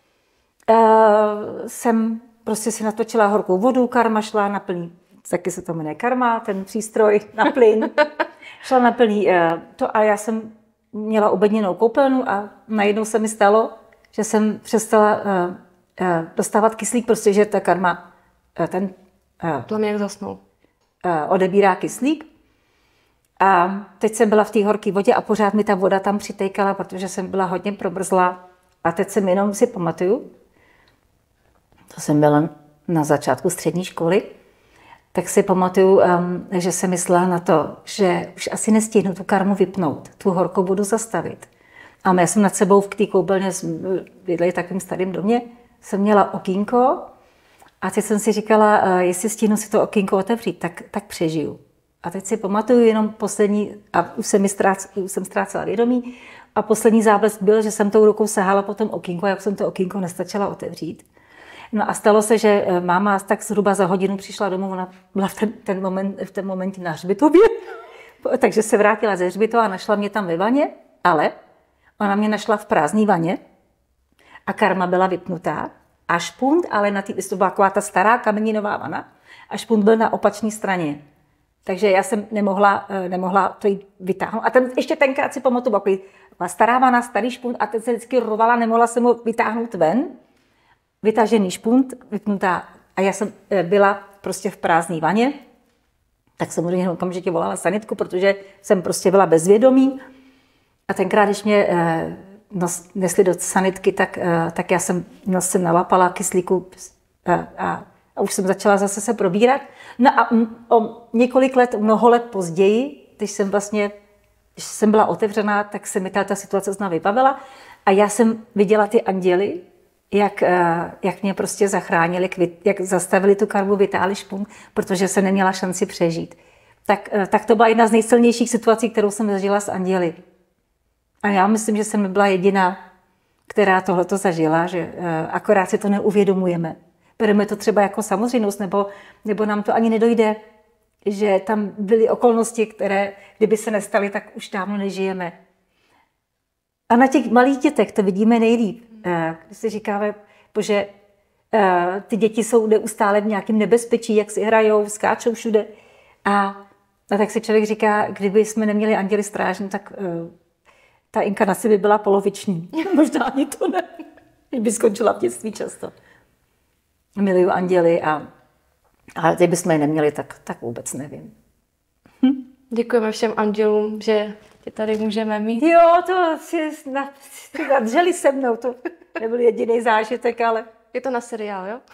Jsem prostě si natočila horkou vodu, karma šla na plný, taky se to jmenuje karma, ten přístroj na plyn. Šla na plný to a já jsem měla obedněnou koupelnu a najednou se mi stalo, že jsem přestala dostávat kyslík, prostě, že ta karma ten Plaměk zasnul. odebírá kyslík. A teď jsem byla v té horké vodě a pořád mi ta voda tam přitejkala, protože jsem byla hodně promrzlá. A teď jsem jenom si pamatuju, to jsem byla na začátku střední školy, tak si pamatuju, um, že jsem myslela na to, že už asi nestihnu tu karmu vypnout, tu horkou vodu zastavit. A já jsem nad sebou v té koupelně, bydleli v takovým starým domě, jsem měla okýnko a teď jsem si říkala, uh, jestli stihnu si to okýnko otevřít, tak, tak přežiju. A teď si pamatuju jenom poslední, a už jsem, ztrác, už jsem ztrácela vědomí, a poslední záblesk byl, že jsem tou rukou sahala po tom okýnku a jak jsem to okýnko nestačila otevřít. No a stalo se, že máma tak zhruba za hodinu přišla domů, ona byla v ten, ten, moment, v ten moment na hřbitově, takže se vrátila ze hřbitova a našla mě tam ve vaně, ale ona mě našla v prázdné vaně a karma byla vypnutá a špunt, ale na tý, to byla taková ta stará kameninová vana, a špunt byl na opačné straně. Takže já jsem nemohla, nemohla to jít vytáhnout. A ten, ještě tenkrát si pamatuju, taková stará vana, starý špunt a ten se vždycky rovala, nemohla jsem ho vytáhnout ven. Vytažený špunt, vypnutá. A já jsem byla prostě v prázdné vaně, tak samozřejmě okamžitě volala sanitku, protože jsem prostě byla bezvědomí. A tenkrát, když mě nesli do sanitky, tak, tak já jsem, jsem nalapala kyslíku a, a, a už jsem začala zase se probírat. No a o několik let, mnoho let později, když jsem vlastně, když jsem byla otevřená, tak se mi ta situace znovu vybavila a já jsem viděla ty anděly, jak, jak mě prostě zachránili, jak zastavili tu karmu, vytáhli špunt, protože jsem neměla šanci přežít. Tak, tak to byla jedna z nejsilnějších situací, kterou jsem zažila s anděli. A já myslím, že jsem nebyla jediná, která tohleto zažila, že akorát si to neuvědomujeme. Bereme to třeba jako samozřejmost, nebo, nebo nám to ani nedojde, že tam byly okolnosti, které, kdyby se nestaly, tak už dávno nežijeme. A na těch malých dětech to vidíme nejlíp. Když si říkáme, že ty děti jsou neustále v nějakém nebezpečí, jak si hrajou, skáčou všude. A, a tak si člověk říká, kdyby jsme neměli anděli strážní, tak ta inkarnace by byla poloviční. Možná ani to ne. By skončila v dětství často. Miluju anděly a, a teď bychom je neměli, tak, tak vůbec nevím. Hm? Děkujeme všem andělům, že tě tady můžeme mít. Jo, to si nadřeli se mnou, to nebyl jediný zážitek, ale... Je to na seriál, jo?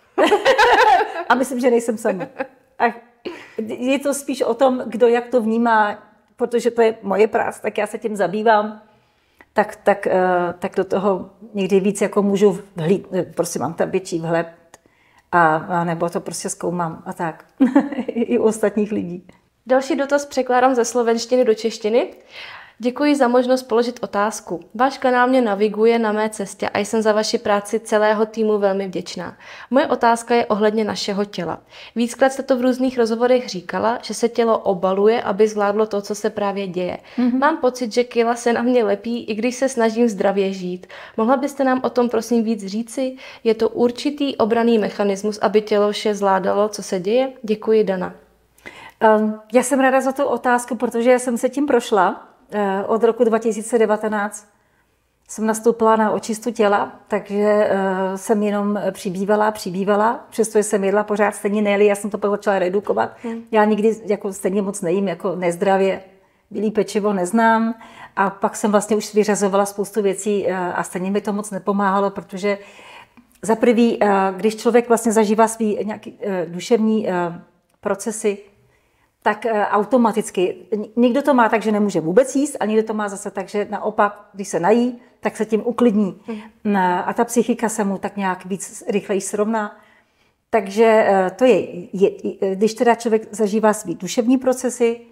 A myslím, že nejsem sama. A je to spíš o tom, kdo jak to vnímá, protože to je moje práce, tak já se tím zabývám, tak, tak, tak do toho někdy víc jako můžu vhlíd, prostě mám tam větší vhled, a, a nebo to prostě zkoumám a tak. I u ostatních lidí. Další dotaz překládám ze slovenštiny do češtiny. Děkuji za možnost položit otázku. Váš kanál mě naviguje na mé cestě a jsem za vaši práci celého týmu velmi vděčná. Moje otázka je ohledně našeho těla. Víckrát jste to v různých rozhovorech říkala, že se tělo obaluje, aby zvládlo to, co se právě děje. Mm-hmm. Mám pocit, že kila se na mě lepí, i když se snažím zdravě žít. Mohla byste nám o tom prosím víc říci? Je to určitý obranný mechanismus, aby tělo vše zvládalo, co se děje? Děkuji, Dana. Um, já jsem ráda za tu otázku, protože jsem se tím prošla. Od roku dva tisíce devatenáct jsem nastoupila na očistu těla, takže jsem jenom přibývala, přibývala, přestože jsem jedla pořád stejně nejeli, já jsem to pak začala redukovat. Hmm. Já nikdy jako stejně moc nejím, jako nezdravě, bílý pečivo neznám a pak jsem vlastně už vyřazovala spoustu věcí a stejně mi to moc nepomáhalo, protože za prvý, když člověk vlastně zažívá svý nějaký duševní procesy, tak automaticky. Někdo to má tak, že nemůže vůbec jíst, a někdo to má zase tak, že naopak, když se nají, tak se tím uklidní. Mm. A ta psychika se mu tak nějak víc rychleji srovná. Takže to je, je, když teda člověk zažívá svý duševní procesy,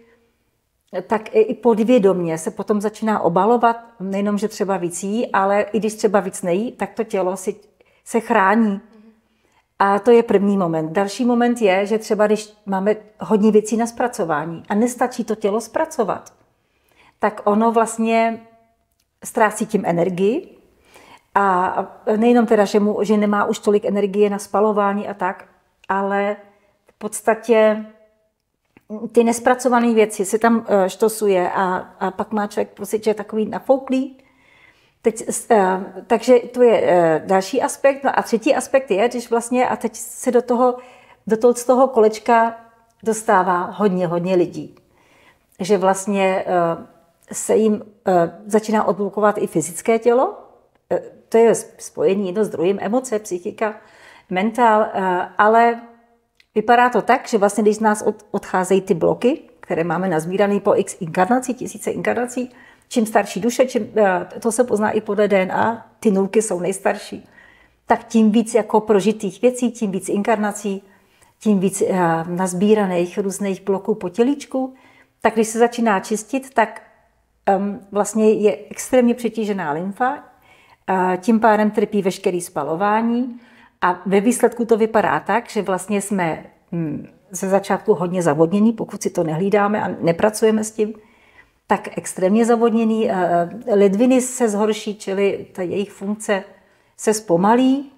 tak i podvědomě se potom začíná obalovat, nejenom, že třeba víc jí, ale i když třeba víc nejí, tak to tělo si, se chrání. A to je první moment. Další moment je, že třeba když máme hodně věcí na zpracování a nestačí to tělo zpracovat, tak ono vlastně ztrácí tím energii. A nejenom teda, že, mu, že nemá už tolik energie na spalování a tak, ale v podstatě ty nespracované věci se tam štosuje a, a pak má člověk pocit, že je takový nafouklý. Teď, takže to je další aspekt. No a třetí aspekt je, když vlastně, a teď se do toho, do toho, z toho kolečka dostává hodně, hodně lidí. Že vlastně se jim začíná odblokovat i fyzické tělo. To je spojení jedno s druhým, emoce, psychika, mentál, ale vypadá to tak, že vlastně, když z nás odcházejí ty bloky, které máme nazbírané po x inkarnací, tisíce inkarnací, čím starší duše, čím, to se pozná i podle D N A, ty nulky jsou nejstarší, tak tím víc jako prožitých věcí, tím víc inkarnací, tím víc nazbíraných různých bloků po tělíčku, tak když se začíná čistit, tak um, vlastně je extrémně přetížená lymfa, uh, tím pádem trpí veškerý spalování a ve výsledku to vypadá tak, že vlastně jsme hm, ze začátku hodně zavodnění, pokud si to nehlídáme a nepracujeme s tím, tak extrémně zavodněný, ledviny se zhorší, čili ta jejich funkce se zpomalí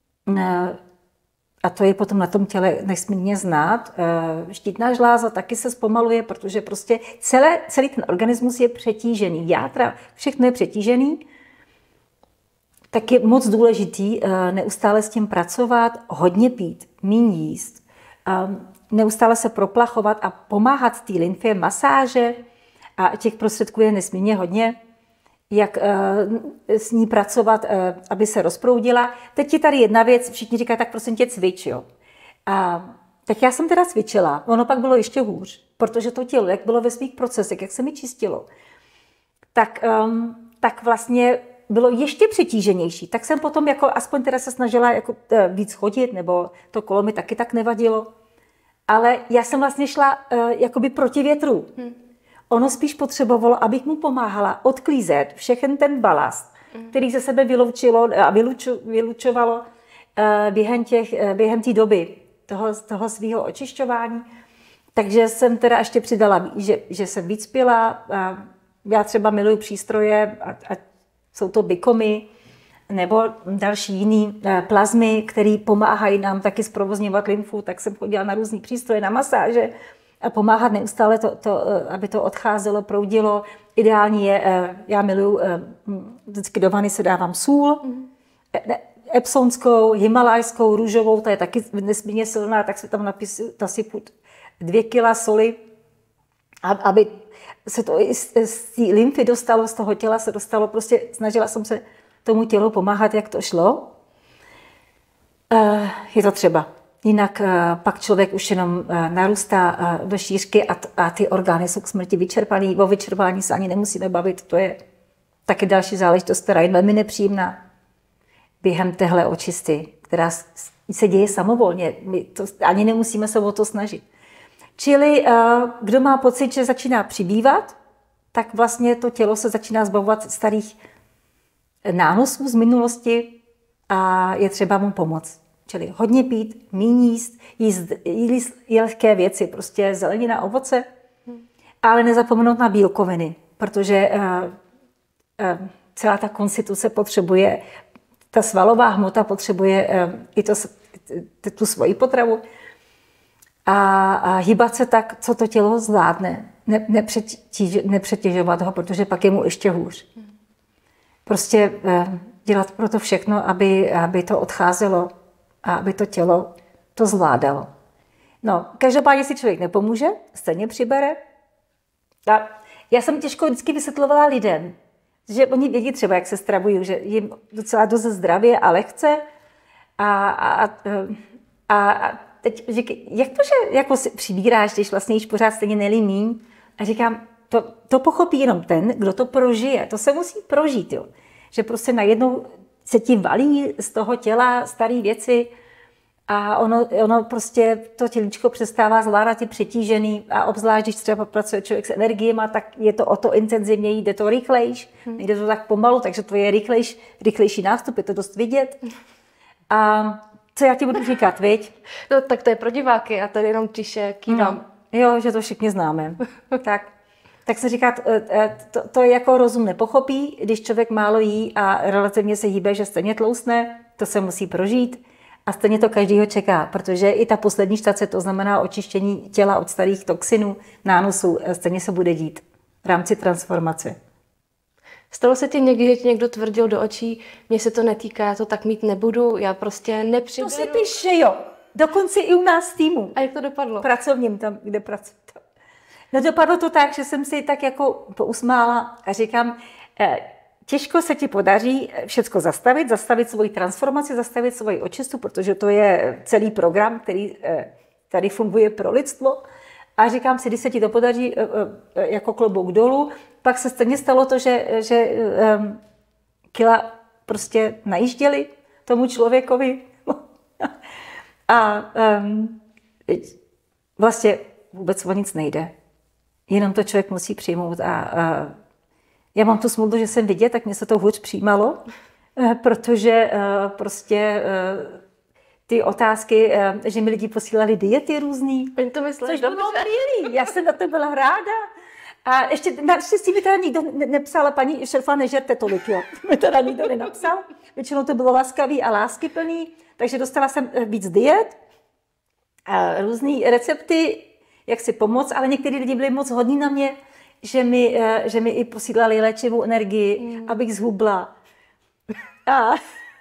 a to je potom na tom těle nesmírně znát. Štítná žláza taky se zpomaluje, protože prostě celé, celý ten organismus je přetížený. Játra, všechno je přetížený, tak je moc důležitý neustále s tím pracovat, hodně pít, míň jíst, neustále se proplachovat a pomáhat té lymfě, masáže, a těch prostředků je nesmírně hodně, jak uh, s ní pracovat, uh, aby se rozproudila. Teď je tady jedna věc, všichni říkají, tak prosím tě cvič, jo. A tak já jsem teda cvičila, ono pak bylo ještě hůř, protože to tělo, jak bylo ve svých procesech, jak se mi čistilo, tak, um, tak vlastně bylo ještě přetíženější. Tak jsem potom jako, aspoň teda se snažila jako, uh, víc chodit, nebo to kolo mi taky tak nevadilo. Ale já jsem vlastně šla uh, jakoby proti větru. Hmm. Ono spíš potřebovalo, abych mu pomáhala odklízet všechen ten balast, který ze sebe vyloučilo a vylučo, vylučovalo během těch, během té doby toho, toho svého očišťování. Takže jsem teda ještě přidala, že, že jsem víc pila. Já třeba miluji přístroje, a, a jsou to bikomy nebo další jiný plazmy, které pomáhají nám taky zprovozňovat lymfu, tak jsem chodila na různý přístroje, na masáže, a pomáhat neustále, to, to, aby to odcházelo, proudilo. Ideální je, já miluji, vždycky do vany se dávám sůl, mm. epsonskou, himalajskou, růžovou, ta je taky nesmírně silná, tak se tam napis, nasypu dvě kila soli, aby se to i z, z té lymfy dostalo, z toho těla se dostalo, prostě snažila jsem se tomu tělu pomáhat, jak to šlo. Je to třeba. Jinak pak člověk už jenom narůstá do šířky a, a ty orgány jsou k smrti vyčerpaný. O vyčerpání se ani nemusíme bavit. To je taky další záležitost, která je velmi nepříjemná během téhle očisty, která se děje samovolně. My to, ani nemusíme se o to snažit. Čili kdo má pocit, že začíná přibývat, tak vlastně to tělo se začíná zbavovat starých nánosů z minulosti a je třeba mu pomoct. Čili hodně pít, méně jíst, jíst, jíst lehké věci, prostě zelenina, ovoce, ale nezapomenout na bílkoviny, protože uh, uh, celá ta konstituce potřebuje, ta svalová hmota potřebuje uh, i to, tu svoji potravu a, a hýbat se tak, co to tělo zvládne, ne, nepřetíž, nepřetěžovat ho, protože pak je mu ještě hůř. Prostě uh, dělat pro to všechno, aby, aby to odcházelo a aby to tělo to zvládalo. No, každopádně si člověk nepomůže, stejně přibere. A já jsem těžko vždycky vysvětlovala lidem, že oni vědí třeba, jak se stravují, že jim docela dost zdravě a lehce. A, a, a, a teď říkají, jak to, že jako si přibíráš, když vlastně již pořád stejně nelí míň? A říkám, to, to pochopí jenom ten, kdo to prožije. To se musí prožít, jo. Že prostě najednou se ti valí z toho těla staré věci a ono, ono prostě to tělíčko přestává zvládat, je přetížený a obzvlášť, když třeba pracuje člověk s energiemi, tak je to o to intenzivněji, jde to rychlejš, nejde to tak pomalu, takže to je rychlejš, rychlejší nástup, je to dost vidět. A co já ti budu říkat, viď? No tak to je pro diváky, já tady jenom tiše kývám. No, jo, že to všichni známe. tak. Tak se říká, to, to je jako rozum nepochopí, když člověk málo jí a relativně se hýbe, že stejně tloustne, to se musí prožít a stejně to každýho čeká, protože i ta poslední štace, to znamená očištění těla od starých toxinů, nánosů, stejně se bude dít v rámci transformace. Stalo se ti někdy, že ti někdo tvrdil do očí, mně se to netýká, já to tak mít nebudu, já prostě nepřiberu. To se píše, jo. Dokonce i u nás v týmu. A jak to dopadlo? Pracovním tam, kde pracuji. No dopadlo to tak, že jsem si tak jako pousmála a říkám, těžko se ti podaří všecko zastavit, zastavit svoji transformaci, zastavit svoji očistu, protože to je celý program, který tady funguje pro lidstvo. A říkám si, když se ti to podaří jako klobouk dolů, pak se stejně stalo to, že, že um, kila prostě najížděly tomu člověkovi. A um, vlastně vůbec o nic nejde. Jenom to člověk musí přijmout. A, a já mám tu smůlu, že jsem vidět, tak mě se to hůř přijímalo, protože uh, prostě uh, ty otázky, uh, že mi lidi posílali diety různý. Oni to mysleli, což bylo milý. Já jsem na to byla ráda. A ještě naštěstí mi teda nikdo nepsala, paní šerfa, nežerte tolik, jo. Mi teda nikdo nenapsal. Většinou to bylo laskavý a láskyplný, takže dostala jsem víc diet, a různý recepty, jak si pomoct, ale někteří lidi byli moc hodní na mě, že mi, že mi i posílali léčivou energii, mm. abych zhubla. A,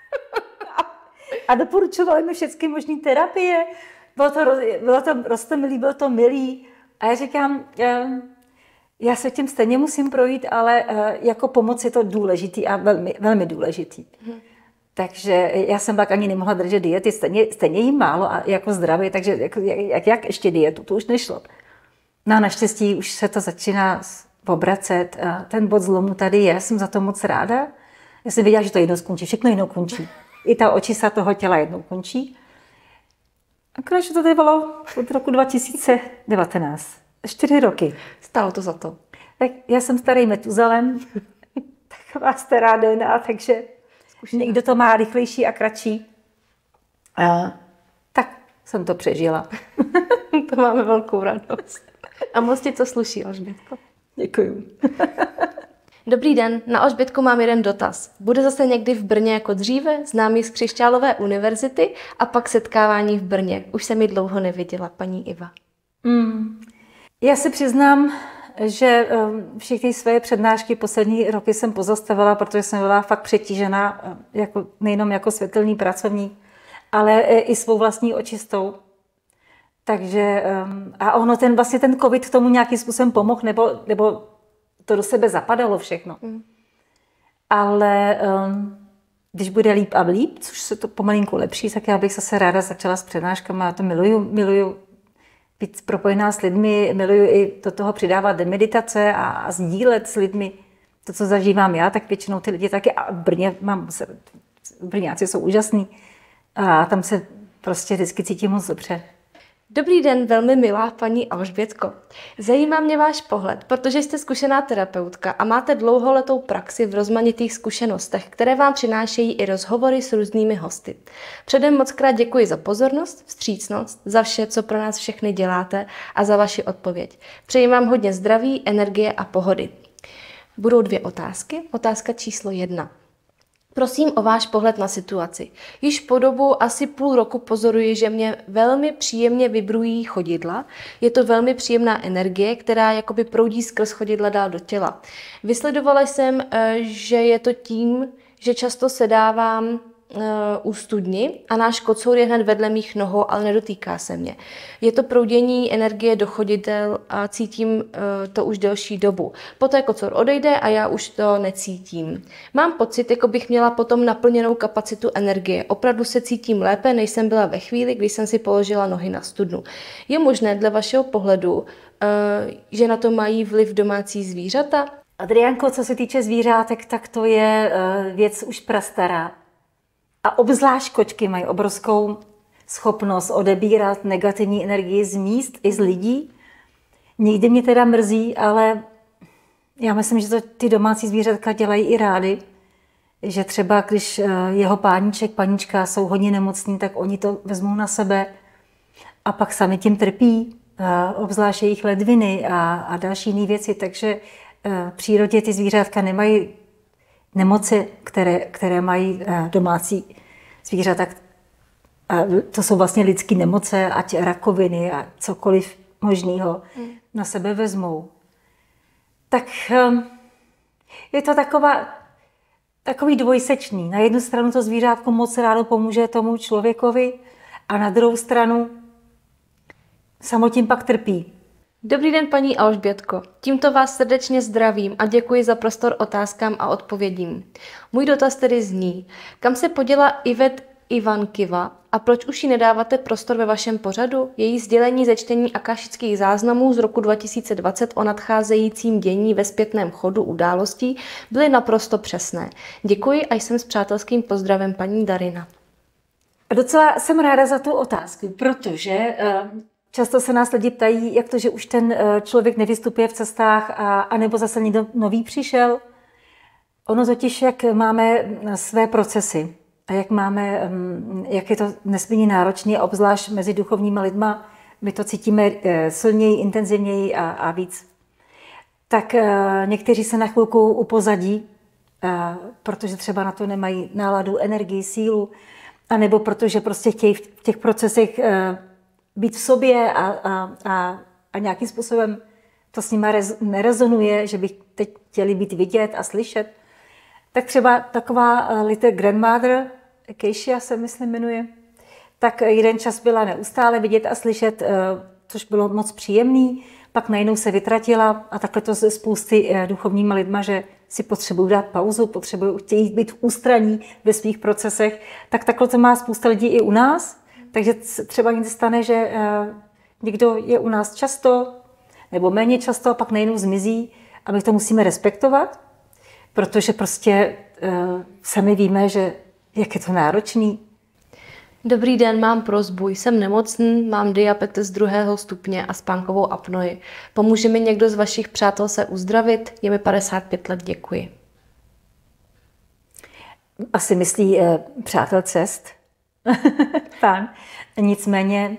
a doporučovali mi všechny možné terapie. Bylo to, bylo to roztomilý, bylo to milý. A já říkám, já se tím stejně musím projít, ale jako pomoc je to důležitý a velmi, velmi důležitý. Mm. Takže já jsem pak ani nemohla držet diety, stejně, stejně jí málo a jako zdravě, takže jako, jak, jak ještě dietu, to už nešlo. No a naštěstí už se to začíná obracet. A ten bod zlomu tady je, jsem za to moc ráda. Já jsem věděla, že to jednou skončí, všechno jednou končí. I ta očista toho těla jednou končí. A konečně to trvalo od roku dva tisíce devatenáct. Čtyři roky. Stalo to za to. Tak já jsem starý Metuzalem, taková stará D N A, takže Zkušená. Někdo to má rychlejší a kratší. A tak jsem to přežila. To máme velkou radost. A moc ti to sluší, Alžbětko. Děkuju. Dobrý den, na Alžbětku mám jeden dotaz. Bude zase někdy v Brně jako dříve, známý z Křišťálové univerzity a pak setkávání v Brně. Už jsem ji dlouho neviděla, paní Iva. Mm. Já se přiznám, že všechny své přednášky poslední roky jsem pozastavila, protože jsem byla fakt přetížená, jako, nejenom jako světelný pracovník, ale i svou vlastní očistou. Takže a ono ten vlastně ten covid k tomu nějakým způsobem pomohl, nebo, nebo to do sebe zapadalo všechno. Mm. Ale um, když bude líp a líp, což se to pomalinku lepší, tak já bych zase ráda začala s přednáškami. Já to miluju, miluju být propojená s lidmi, miluju i do toho přidávat meditace a, a sdílet s lidmi to, co zažívám já, tak většinou ty lidi taky. A v Brně mám, Brňáci jsou úžasní a tam se prostě vždycky cítím moc dobře. Dobrý den, velmi milá paní Alžbětko. Zajímá mě váš pohled, protože jste zkušená terapeutka a máte dlouholetou praxi v rozmanitých zkušenostech, které vám přinášejí i rozhovory s různými hosty. Předem moc krát děkuji za pozornost, vstřícnost, za vše, co pro nás všechny děláte a za vaši odpověď. Přeji vám hodně zdraví, energie a pohody. Budou dvě otázky. Otázka číslo jedna. Prosím o váš pohled na situaci. Již po dobu asi půl roku pozoruji, že mě velmi příjemně vibrují chodidla. Je to velmi příjemná energie, která jakoby proudí skrz chodidla dál do těla. Vysledovala jsem, že je to tím, že často sedávám u studni a náš kocour je hned vedle mých nohou, ale nedotýká se mě. Je to proudění energie do chodidel a cítím to už delší dobu. Poté kocour odejde a já už to necítím. Mám pocit, jako bych měla potom naplněnou kapacitu energie. Opravdu se cítím lépe, než jsem byla ve chvíli, kdy jsem si položila nohy na studnu. Je možné dle vašeho pohledu, že na to mají vliv domácí zvířata? Adriánko, co se týče zvířátek, tak to je věc už prastará. A obzvlášť kočky mají obrovskou schopnost odebírat negativní energii z míst i z lidí. Někdy mě teda mrzí, ale já myslím, že to ty domácí zvířatka dělají i rády. Že třeba, když jeho páníček, paníčka jsou hodně nemocní, tak oni to vezmou na sebe a pak sami tím trpí, obzvlášť jejich ledviny a, a další jiné věci. Takže v přírodě ty zvířátka nemají nemoci, které, které mají domácí zvířata. To jsou vlastně lidské nemoce, ať rakoviny a cokoliv možného hmm. na sebe vezmou. Tak je to taková, takový dvojsečný. Na jednu stranu to zvířátko moc rádo pomůže tomu člověkovi a na druhou stranu samotím pak trpí. Dobrý den, paní Alžbětko. Tímto vás srdečně zdravím a děkuji za prostor otázkám a odpovědím. Můj dotaz tedy zní, kam se poděla Ivet Ivankiva a proč už jí nedáváte prostor ve vašem pořadu? Její sdělení ze čtení akašických záznamů z roku dva tisíce dvacet o nadcházejícím dění ve zpětném chodu událostí byly naprosto přesné. Děkuji a jsem s přátelským pozdravem paní Darina. Docela jsem ráda za tu otázku, protože často se nás lidi ptají, jak to, že už ten člověk nevystupuje v cestách, a, anebo zase někdo nový přišel. Ono totiž, jak máme své procesy a jak, máme, jak je to nesmírně náročné, obzvlášť mezi duchovníma lidma, my to cítíme silněji, intenzivněji a, a víc. Tak někteří se na chvilku upozadí, protože třeba na to nemají náladu, energii, sílu, anebo protože prostě chtějí v těch procesech být v sobě a, a, a, a nějakým způsobem to s nima rez, nerezonuje, že by teď chtěli být vidět a slyšet. Tak třeba taková Little Grandmother, Keisha se myslím jmenuje, tak jeden čas byla neustále vidět a slyšet, což bylo moc příjemný, pak najednou se vytratila a takhle to se spousty duchovníma lidma, že si potřebují dát pauzu, potřebují chtějí být v ústraní ve svých procesech, tak takhle to má spousta lidí i u nás. Takže třeba někdy stane, že někdo je u nás často nebo méně často a pak najednou zmizí a my to musíme respektovat, protože prostě sami víme, že jak je to náročný. Dobrý den, mám prosbu, jsem nemocný, mám diabetes druhého stupně a spánkovou apnoji. Pomůže mi někdo z vašich přátel se uzdravit? Je mi padesát pět let, děkuji. Asi myslí eh, přátel cest. Pán. Nicméně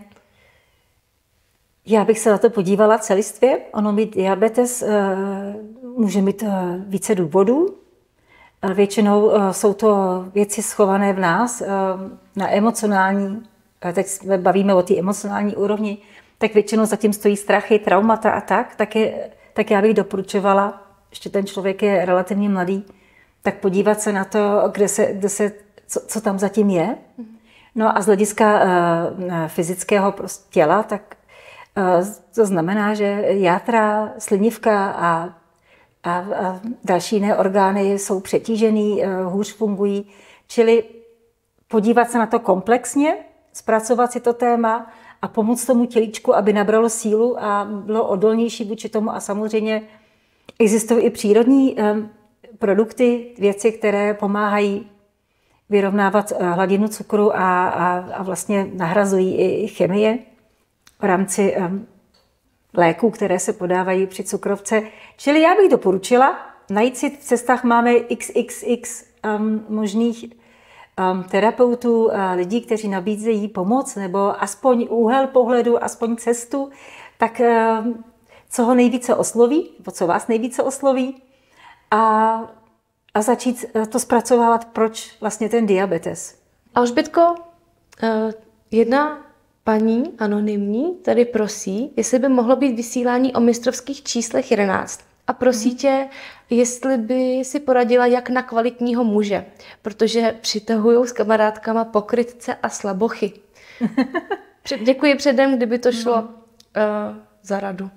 já bych se na to podívala celistvě. Ono mít diabetes e, může mít e, více důvodů. E, většinou e, jsou to věci schované v nás e, na emocionální, e, teď se bavíme o té emocionální úrovni, tak většinou zatím stojí strachy, traumata a tak. Tak, je, tak já bych doporučovala, ještě ten člověk je relativně mladý, tak podívat se na to, kde se, kde se, co, co tam zatím je. No a z hlediska uh, fyzického prostě těla, tak uh, to znamená, že játra, slinivka a, a, a další jiné orgány jsou přetížený, uh, hůř fungují. Čili podívat se na to komplexně, zpracovat si to téma a pomoct tomu tělíčku, aby nabralo sílu a bylo odolnější vůči tomu. A samozřejmě existují i přírodní um, produkty, věci, které pomáhají vyrovnávat hladinu cukru a, a, a vlastně nahrazují i chemie. v rámci um, léků, které se podávají při cukrovce. Čili já bych doporučila, najít si v cestách máme iks iks iks um, možných um, terapeutů, uh, lidí, kteří nabízejí pomoc nebo aspoň úhel pohledu, aspoň cestu, tak um, co ho nejvíce osloví, nebo co vás nejvíce osloví a, a začít to zpracovávat, proč vlastně ten diabetes. Alžbětko, jedna paní anonymní tady prosí, jestli by mohlo být vysílání o mistrovských číslech jedenáct. A prosí tě, jestli by si poradila, jak na kvalitního muže, protože přitahují s kamarádkama pokrytce a slabochy. Děkuji předem, kdyby to šlo uh, za radu.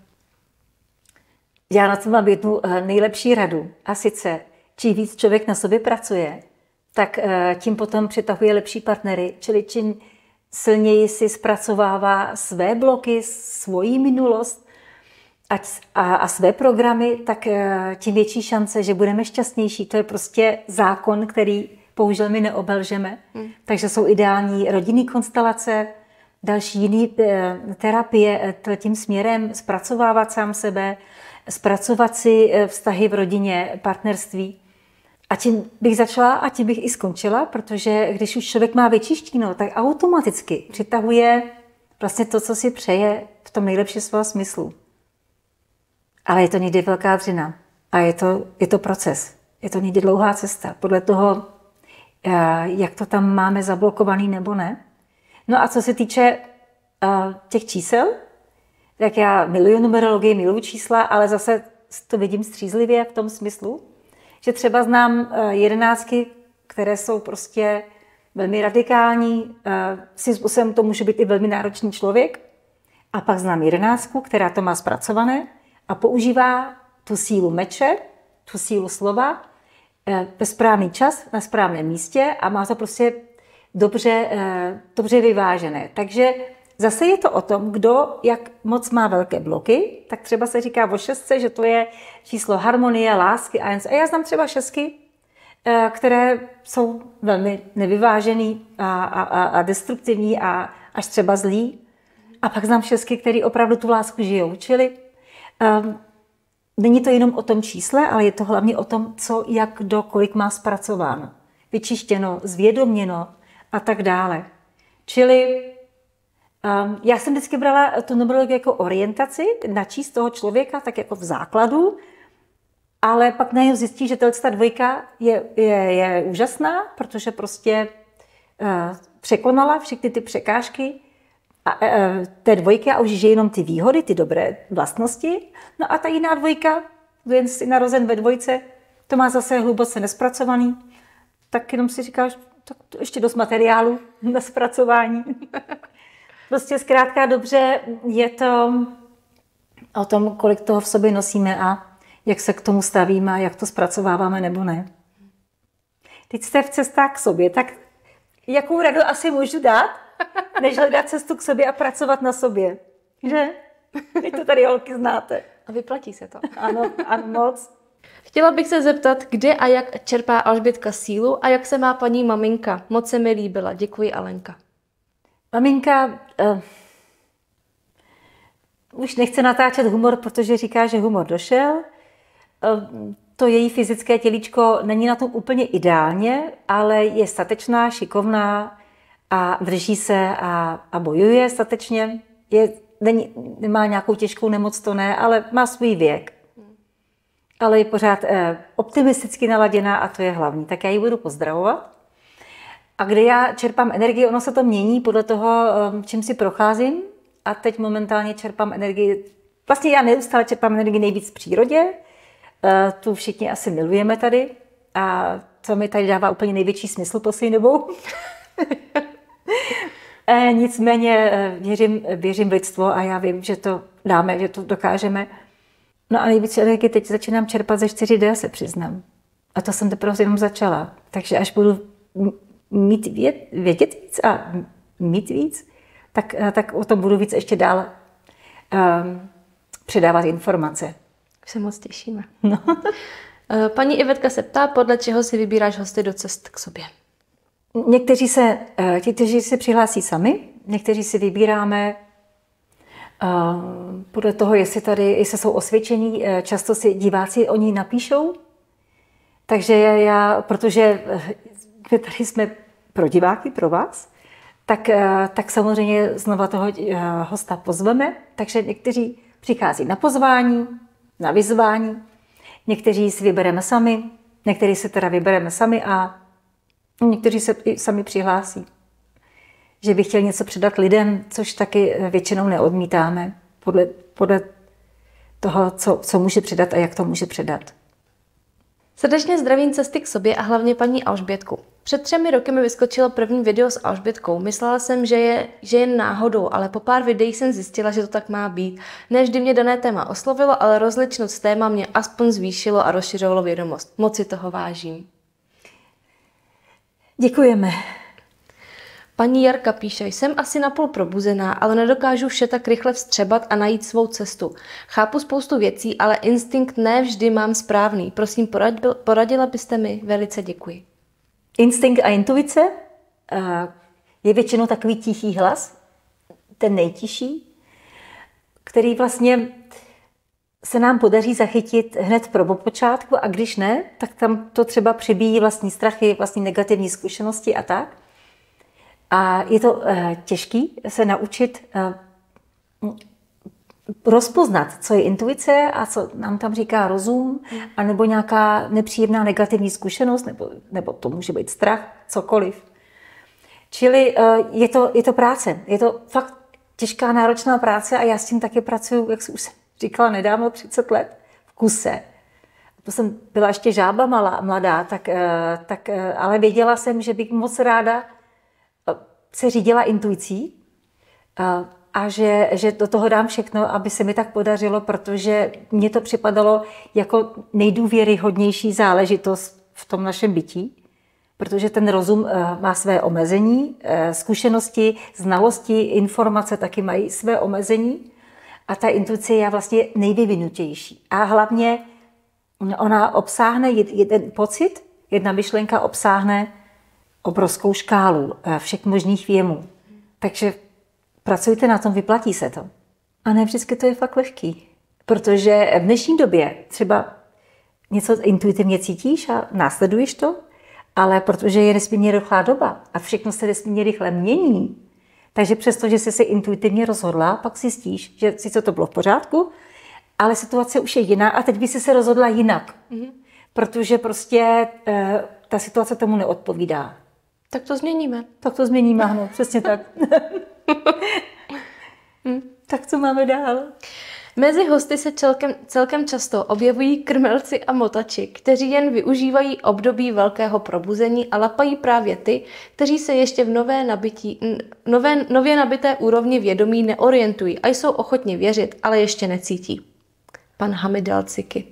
Já na to mám jednu nejlepší radu. A sice, čím víc člověk na sobě pracuje, tak tím potom přitahuje lepší partnery. Čili čím silněji si zpracovává své bloky, svoji minulost a, a, a své programy, tak tím větší šance, že budeme šťastnější. To je prostě zákon, který bohužel my neobelžeme. Hmm. Takže jsou ideální rodinné konstelace, další jiné terapie tím směrem, zpracovávat sám sebe, zpracovat si vztahy v rodině, partnerství. A tím bych začala a tím bych i skončila, protože když už člověk má větší štíno, tak automaticky přitahuje vlastně to, co si přeje v tom nejlepším svého smyslu. Ale je to někdy velká dřina a je to, je to proces. Je to někdy dlouhá cesta, podle toho, jak to tam máme zablokovaný nebo ne. No a co se týče těch čísel, tak já miluju numerologii, miluju čísla, ale zase to vidím střízlivě v tom smyslu, že třeba znám jedenáctky, které jsou prostě velmi radikální, svým způsobem to může být i velmi náročný člověk. A pak znám jedenáctku, která to má zpracované a používá tu sílu meče, tu sílu slova ve správný čas, na správném místě a má to prostě dobře, dobře vyvážené. Takže zase je to o tom, kdo jak moc má velké bloky, tak třeba se říká o šestce, že to je číslo harmonie, lásky a jen. A já znám třeba šestky, které jsou velmi nevyvážený a, a, a destruktivní a až třeba zlý. A pak znám šestky, které opravdu tu lásku žijou. Čili um, není to jenom o tom čísle, ale je to hlavně o tom, co, jak, kdo, kolik má zpracováno, vyčištěno, zvědoměno a tak dále. Čili Um, já jsem vždycky brala tu numerologii jako orientaci, načíst toho člověka tak jako v základu, ale pak najednou zjistí, že ta dvojka je, je, je úžasná, protože prostě uh, překonala všechny ty překážky a, uh, té dvojky a už žije jenom ty výhody, ty dobré vlastnosti. No a ta jiná dvojka, jen si narozen ve dvojce, to má zase hluboce nespracovaný, tak jenom si říkáš, tak to ještě dost materiálu na zpracování. Prostě zkrátka dobře je to o tom, kolik toho v sobě nosíme a jak se k tomu stavíme a jak to zpracováváme nebo ne. Teď jste v cestách k sobě, tak jakou radu asi můžu dát, než hledat cestu k sobě a pracovat na sobě? Že? Vy to tady holky znáte. A vyplatí se to. Ano, ano moc. Chtěla bych se zeptat, kde a jak čerpá Alžbětka sílu a jak se má paní maminka. Moc se mi líbila. Děkuji, Alenka. Maminka uh, už nechce natáčet humor, protože říká, že humor došel. Uh, to její fyzické tělíčko není na tom úplně ideálně, ale je statečná, šikovná a drží se a, a bojuje statečně. Je, není, nemá nějakou těžkou nemoc, to ne, ale má svůj věk. Ale je pořád uh, optimisticky naladěná a to je hlavní. Tak já ji budu pozdravovat. A kde já čerpám energii, ono se to mění podle toho, čím si procházím. A teď momentálně čerpám energii, vlastně já neustále čerpám energii nejvíc v přírodě. Tu všichni asi milujeme tady. A to mi tady dává úplně největší smysl poslední dobou. Nicméně věřím, věřím v lidstvo a já vím, že to dáme, že to dokážeme. No a nejvíc energie teď začínám čerpat ze čtyři dé, se přiznám. A to jsem teprve jenom začala. Takže až budu mít věd, vědět víc a mít víc, tak, tak o tom budu víc ještě dál um, předávat informace. Se moc těšíme. No. Paní Ivetka se ptá, podle čeho si vybíráš hosty do cest k sobě? Někteří se, ti, kteří se přihlásí sami, někteří si vybíráme Podle toho, jestli tady jestli jsou osvědčení, často si diváci o ní napíšou. Takže já, protože my tady jsme pro diváky, pro vás, tak, tak samozřejmě znova toho hosta pozveme. Takže někteří přichází na pozvání, na vyzvání, někteří si vybereme sami, někteří si teda vybereme sami a někteří se i sami přihlásí, že by chtěl něco předat lidem, což taky většinou neodmítáme podle, podle toho, co, co může předat a jak to může předat. Srdečně zdravím cesty k sobě a hlavně paní Alžbětku. Před třemi roky mi vyskočilo první video s Alžbětkou. Myslela jsem, že je, že je náhodou, ale po pár videích jsem zjistila, že to tak má být. Ne vždy mě dané téma oslovilo, ale rozličnost téma mě aspoň zvýšilo a rozšiřovalo vědomost. Moc si toho vážím. Děkujeme. Paní Jarka píše, jsem asi napůl probuzená, ale nedokážu vše tak rychle vstřebat a najít svou cestu. Chápu spoustu věcí, ale instinkt ne vždy mám správný. Prosím, poradil, poradila byste mi? Velice děkuji. Instinkt a intuice je většinou takový tichý hlas, ten nejtišší, který vlastně se nám podaří zachytit hned pro počátku a když ne, tak tam to třeba přibíjí vlastní strachy, vlastní negativní zkušenosti a tak. A je to uh, těžký se naučit uh, rozpoznat, co je intuice a co nám tam říká rozum, anebo nějaká nepříjemná negativní zkušenost, nebo, nebo to může být strach, cokoliv. Čili uh, je, to, je to práce, je to fakt těžká, náročná práce a já s tím taky pracuji, jak už jsem říkala nedávno, třicet let v kuse. To jsem byla ještě žába malá, mladá, tak, uh, tak, uh, ale věděla jsem, že bych moc ráda se řídila intuicí a, a že, že do toho dám všechno, aby se mi tak podařilo, protože mně to připadalo jako nejdůvěryhodnější záležitost v tom našem bytí, protože ten rozum má své omezení, zkušenosti, znalosti, informace taky mají své omezení a ta intuice je vlastně nejvyvinutější. A hlavně ona obsáhne jeden pocit, jedna myšlenka obsáhne obrovskou škálu všech možných věmů. Takže pracujte na tom, vyplatí se to. A ne vždycky to je fakt lehký. Protože v dnešní době třeba něco intuitivně cítíš a následuješ to, ale protože je nesmírně rychlá doba a všechno se nesmírně rychle mění, takže přesto, že jsi se intuitivně rozhodla, pak zjistíš, že sice to bylo v pořádku, ale situace už je jiná a teď by si se rozhodla jinak. Mm-hmm. Protože prostě e, ta situace tomu neodpovídá. Tak to změníme. Tak to změníme, ano, přesně tak. hmm. Tak co máme dál? Mezi hosty se celkem, celkem často objevují krmelci a motači, kteří jen využívají období velkého probuzení a lapají právě ty, kteří se ještě v nové, nabití, nové, nově nabité úrovni vědomí neorientují a jsou ochotni věřit, ale ještě necítí. Pan Hamid Al-Ciky.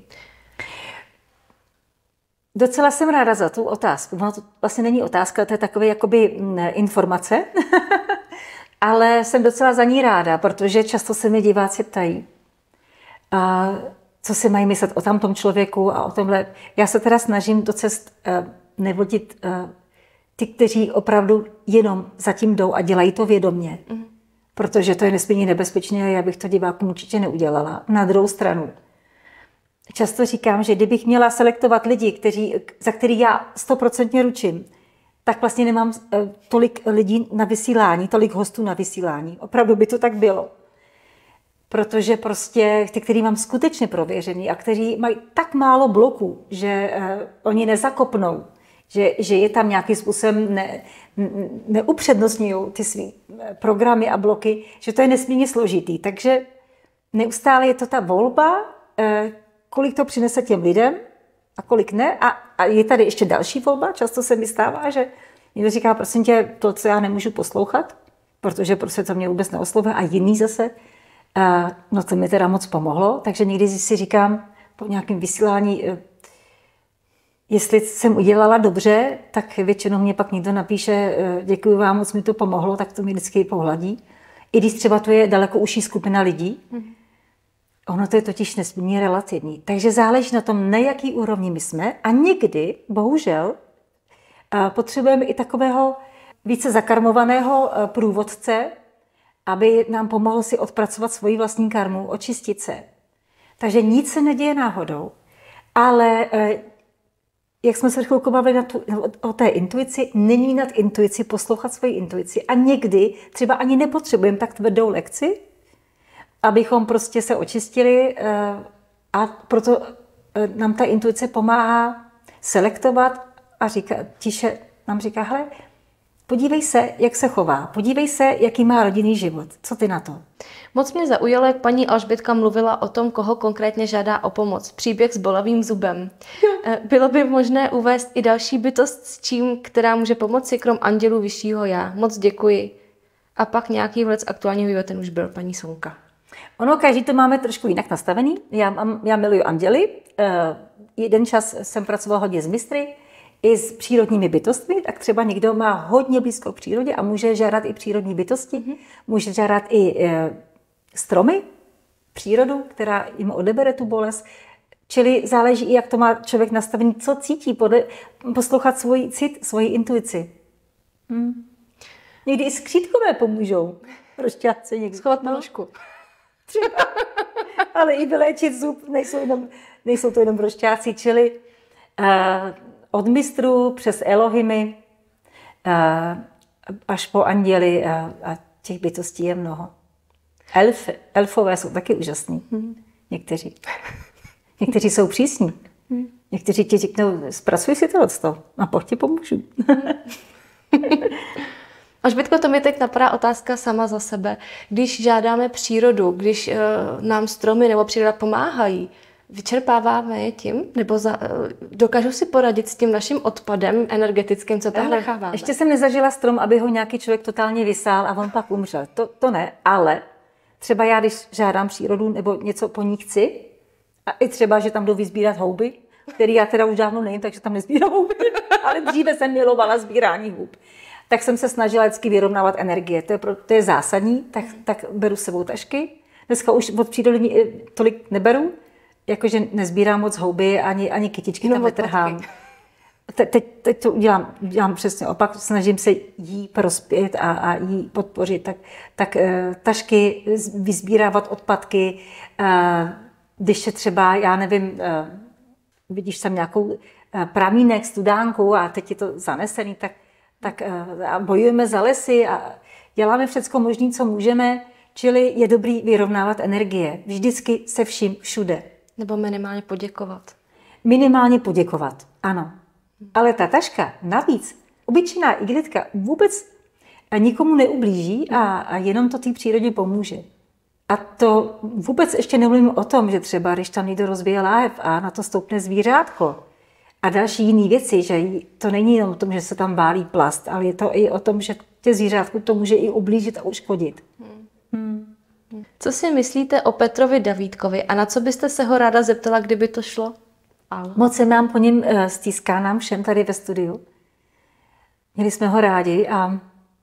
Docela jsem ráda za tu otázku. Ono to vlastně není otázka, to je takové jakoby informace, ale jsem docela za ní ráda, protože často se mi diváci ptají, a co si mají myslet o tamtom člověku a o tomhle. Já se teda snažím do cest uh, nevodit uh, ty, kteří opravdu jenom zatím jdou a dělají to vědomně, mm. protože to je nesmírně nebezpečné a já bych to divákům určitě neudělala. Na druhou stranu, často říkám, že kdybych měla selektovat lidi, kteří, za který já stoprocentně ručím, tak vlastně nemám tolik lidí na vysílání, tolik hostů na vysílání. Opravdu by to tak bylo. Protože prostě ty, který mám skutečně prověřený a kteří mají tak málo bloků, že uh, oni nezakopnou, že, že je tam nějakým způsobem ne, neupřednostňují ty svý programy a bloky, že to je nesmírně složitý. Takže neustále je to ta volba, uh, kolik to přinese těm lidem a kolik ne. A, a je tady ještě další volba. Často se mi stává, že někdo říká, prosím tě, to, co já nemůžu poslouchat, protože prostě to mě vůbec neoslovuje. A jiný zase, a, no to mi teda moc pomohlo. Takže někdy si říkám po nějakém vysílání, jestli jsem udělala dobře, tak většinou mě pak někdo napíše, děkuji vám, moc mi to pomohlo, tak to mi vždycky pohladí. I když třeba to je daleko užší skupina lidí, mm. Ono to je totiž nesmírně relativní. Takže záleží na tom, na jaký úrovni my jsme a někdy, bohužel, potřebujeme i takového více zakarmovaného průvodce, aby nám pomohlo si odpracovat svoji vlastní karmu, očistit se. Takže nic se neděje náhodou, ale jak jsme se chvilku bavili na tu, o té intuici, není nad intuici poslouchat svoji intuici a někdy třeba ani nepotřebujeme tak tvrdou lekci, abychom prostě se očistili a proto nám ta intuice pomáhá selektovat a říká, tiše nám říká, hele, podívej se, jak se chová, podívej se, jaký má rodinný život. Co ty na to? Moc mě zaujalo, jak paní Alžbětka mluvila o tom, koho konkrétně žádá o pomoc. Příběh s bolavým zubem. Bylo by možné uvést i další bytost s čím, která může pomoci, krom andělů vyššího já. Moc děkuji. A pak nějaký vlec aktuálního vývoje, ten už byl, paní Sonka. Ono, každý to máme trošku jinak nastavený. Já, mám, já miluji anděly. Uh, jeden čas jsem pracovala hodně s mistry, i s přírodními bytostmi, tak třeba někdo má hodně blízko k přírodě a může žádat i přírodní bytosti, mm-hmm. může žádat i e, stromy, přírodu, která jim odebere tu bolest. Čili záleží i, jak to má člověk nastavený, co cítí, podle, poslouchat svůj cit, svoji intuici. Hmm. Někdy i skřítkové pomůžou. Rošťáce někdy. Schovat ponožku. Třeba. Ale i vyléčit zub, nejsou, jenom, nejsou to jenom rošťáci, čili uh, od mistrů přes Elohimy až po anděly a těch bytostí je mnoho. Elf, elfové jsou taky úžasní. Hmm. Někteří. Někteří jsou přísní. Hmm. Někteří ti řeknou, zpracuj si to od toho a pojď ti pomůžu. Alžbětko, to mi teď napadá otázka sama za sebe. Když žádáme přírodu, když uh, nám stromy nebo příroda pomáhají, vyčerpáváme je tím? Nebo za, dokážu si poradit s tím naším odpadem energetickým, co tam necháváme? Ještě jsem nezažila strom, aby ho nějaký člověk totálně vysál a on pak umřel. To, to ne, ale třeba já, když žádám přírodu nebo něco po ní chci, a i třeba, že tam jdu vyzbírat houby, který já teda už dávno nejím, takže tam nezbírám houby, ale dříve jsem milovala sbírání hub. Tak jsem se snažila vždycky vyrovnávat energie. To je, pro, to je zásadní, tak, tak beru s sebou tašky. Dneska už od přírody tolik neberu, jakože nezbírám moc houby, ani, ani kytičky tam netrhám. Te, teď, teď to udělám, udělám přesně opak, snažím se jí prospět a, a jí podpořit. Tak, tak uh, tašky, vyzbírávat odpadky, uh, když je třeba, já nevím, uh, vidíš tam nějakou uh, pramínek, studánku a teď je to zanesený, tak, tak uh, a bojujeme za lesy a děláme všecko možné, co můžeme, čili je dobrý vyrovnávat energie. Vždycky se vším všude. Nebo minimálně poděkovat. Minimálně poděkovat, ano. Ale ta taška navíc, obyčejná igelitka vůbec nikomu neublíží a, a jenom to té přírodě pomůže. A to vůbec ještě nemluvím o tom, že třeba, když tam někdo rozbije láhev a na to stoupne zvířátko a další jiné věci, že to není jenom o tom, že se tam válí plast, ale je to i o tom, že tě zvířátku to může i ublížit a uškodit. Hmm. Hmm. Co si myslíte o Petrovi Davídkovi a na co byste se ho ráda zeptala, kdyby to šlo? Ale. Moc se nám po něm stýská nám všem tady ve studiu. Měli jsme ho rádi a,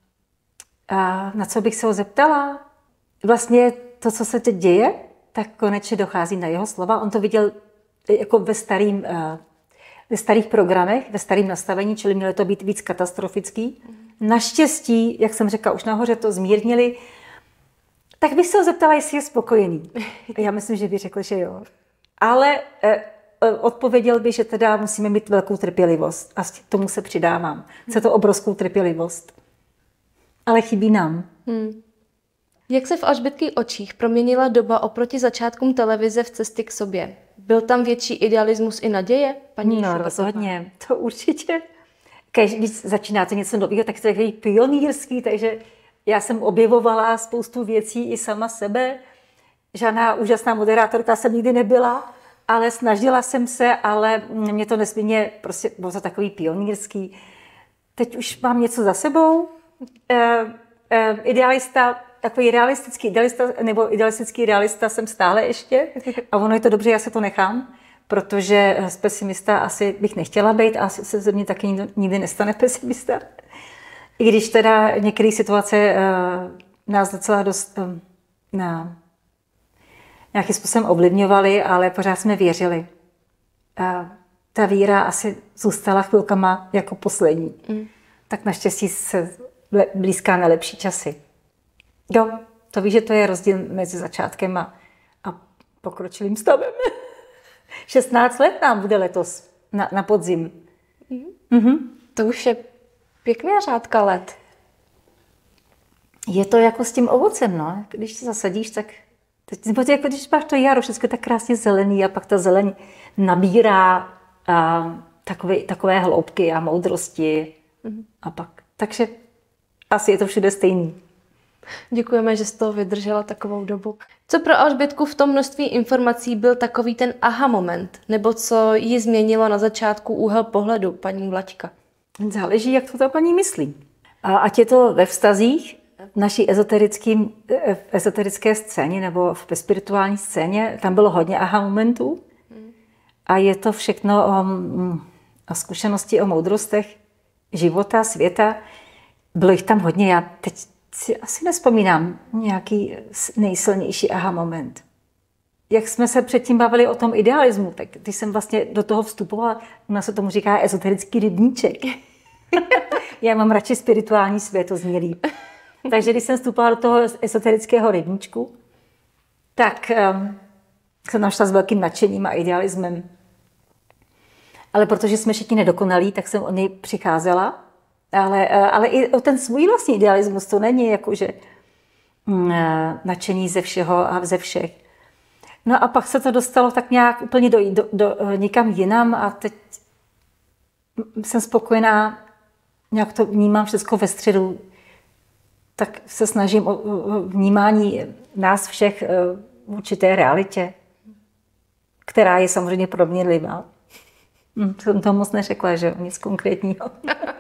a na co bych se ho zeptala? Vlastně to, co se teď děje, tak konečně dochází na jeho slova. On to viděl jako ve, starým, ve starých programech, ve starém nastavení, čili mělo to být víc katastrofický. Naštěstí, jak jsem řekla, už nahoře to zmírnili. Tak bych se ho zeptala, jestli je spokojený. Já myslím, že by řekl, že jo. Ale eh, odpověděl by, že teda musíme mít velkou trpělivost. A k tomu se přidávám. Chce to obrovskou trpělivost. Ale chybí nám. Hmm. Jak se v Alžbětky očích proměnila doba oproti začátkům televize v Cestě k sobě? Byl tam větší idealismus i naděje? Paní no, rozhodně. To určitě. Když začínáte něco nového, tak to je pionýrský, takže já jsem objevovala spoustu věcí i sama sebe. Žádná úžasná moderátorka jsem nikdy nebyla, ale snažila jsem se, ale mě to nesmírně, prostě bylo to takový pionýrský. Teď už mám něco za sebou. E, e, idealista, takový realistický idealista, nebo idealistický realista jsem stále ještě. A ono je to dobře, já se to nechám, protože z pesimista asi bych nechtěla být a asi se ze mě taky nikdy, nikdy nestane pesimista. I když teda některé situace uh, nás docela dost um, na, nějakým způsobem ovlivňovaly, ale pořád jsme věřili. Uh, ta víra asi zůstala chvilkama jako poslední. Mm. Tak naštěstí se blízká na lepší časy. Jo. to víš, že to je rozdíl mezi začátkem a, a pokročilým stavem. šestnáct let nám bude letos na, na podzim. Mm. Mm-hmm. To už je pěkná řádka let. Je to jako s tím ovocem, no. Když se zasadíš, tak teď, jako když máš to jaro, všechno je tak krásně zelený a pak ta zeleň nabírá a, takové, takové hloubky a moudrosti. Mm. A pak, takže asi je to všude stejný. Děkujeme, že jsi to vydržela takovou dobu. Co pro Alžbětku v tom množství informací byl takový ten aha moment? Nebo co ji změnilo na začátku úhel pohledu, paní Vlaďka? Záleží, jak to ta paní myslí. A ať je to ve vztazích, v naší ezoterické scéně nebo v spirituální scéně, tam bylo hodně aha momentů. A je to všechno o, o zkušenosti, o moudrostech života, světa. Bylo jich tam hodně. Já teď si asi nespomínám nějaký nejsilnější aha moment. Jak jsme se předtím bavili o tom idealismu, tak když jsem vlastně do toho vstupovala, u nás se tomu říká ezoterický rybníček. Já mám radši spirituální svět, to zní líp. Takže když jsem vstupovala do toho ezoterického rybníčku, tak um, jsem našla s velkým nadšením a idealismem. Ale protože jsme všichni nedokonalí, tak jsem o něj přicházela. Ale, ale i o ten svůj vlastní idealismus to není jakože mm, nadšení ze všeho a ze všech. No a pak se to dostalo tak nějak úplně do, do, do, někam jinam a teď jsem spokojená, nějak to vnímám všechno ve středu, tak se snažím o, o vnímání nás všech v určité realitě, která je samozřejmě proměnlivá. Hm, jsem to moc neřekla, že nic konkrétního.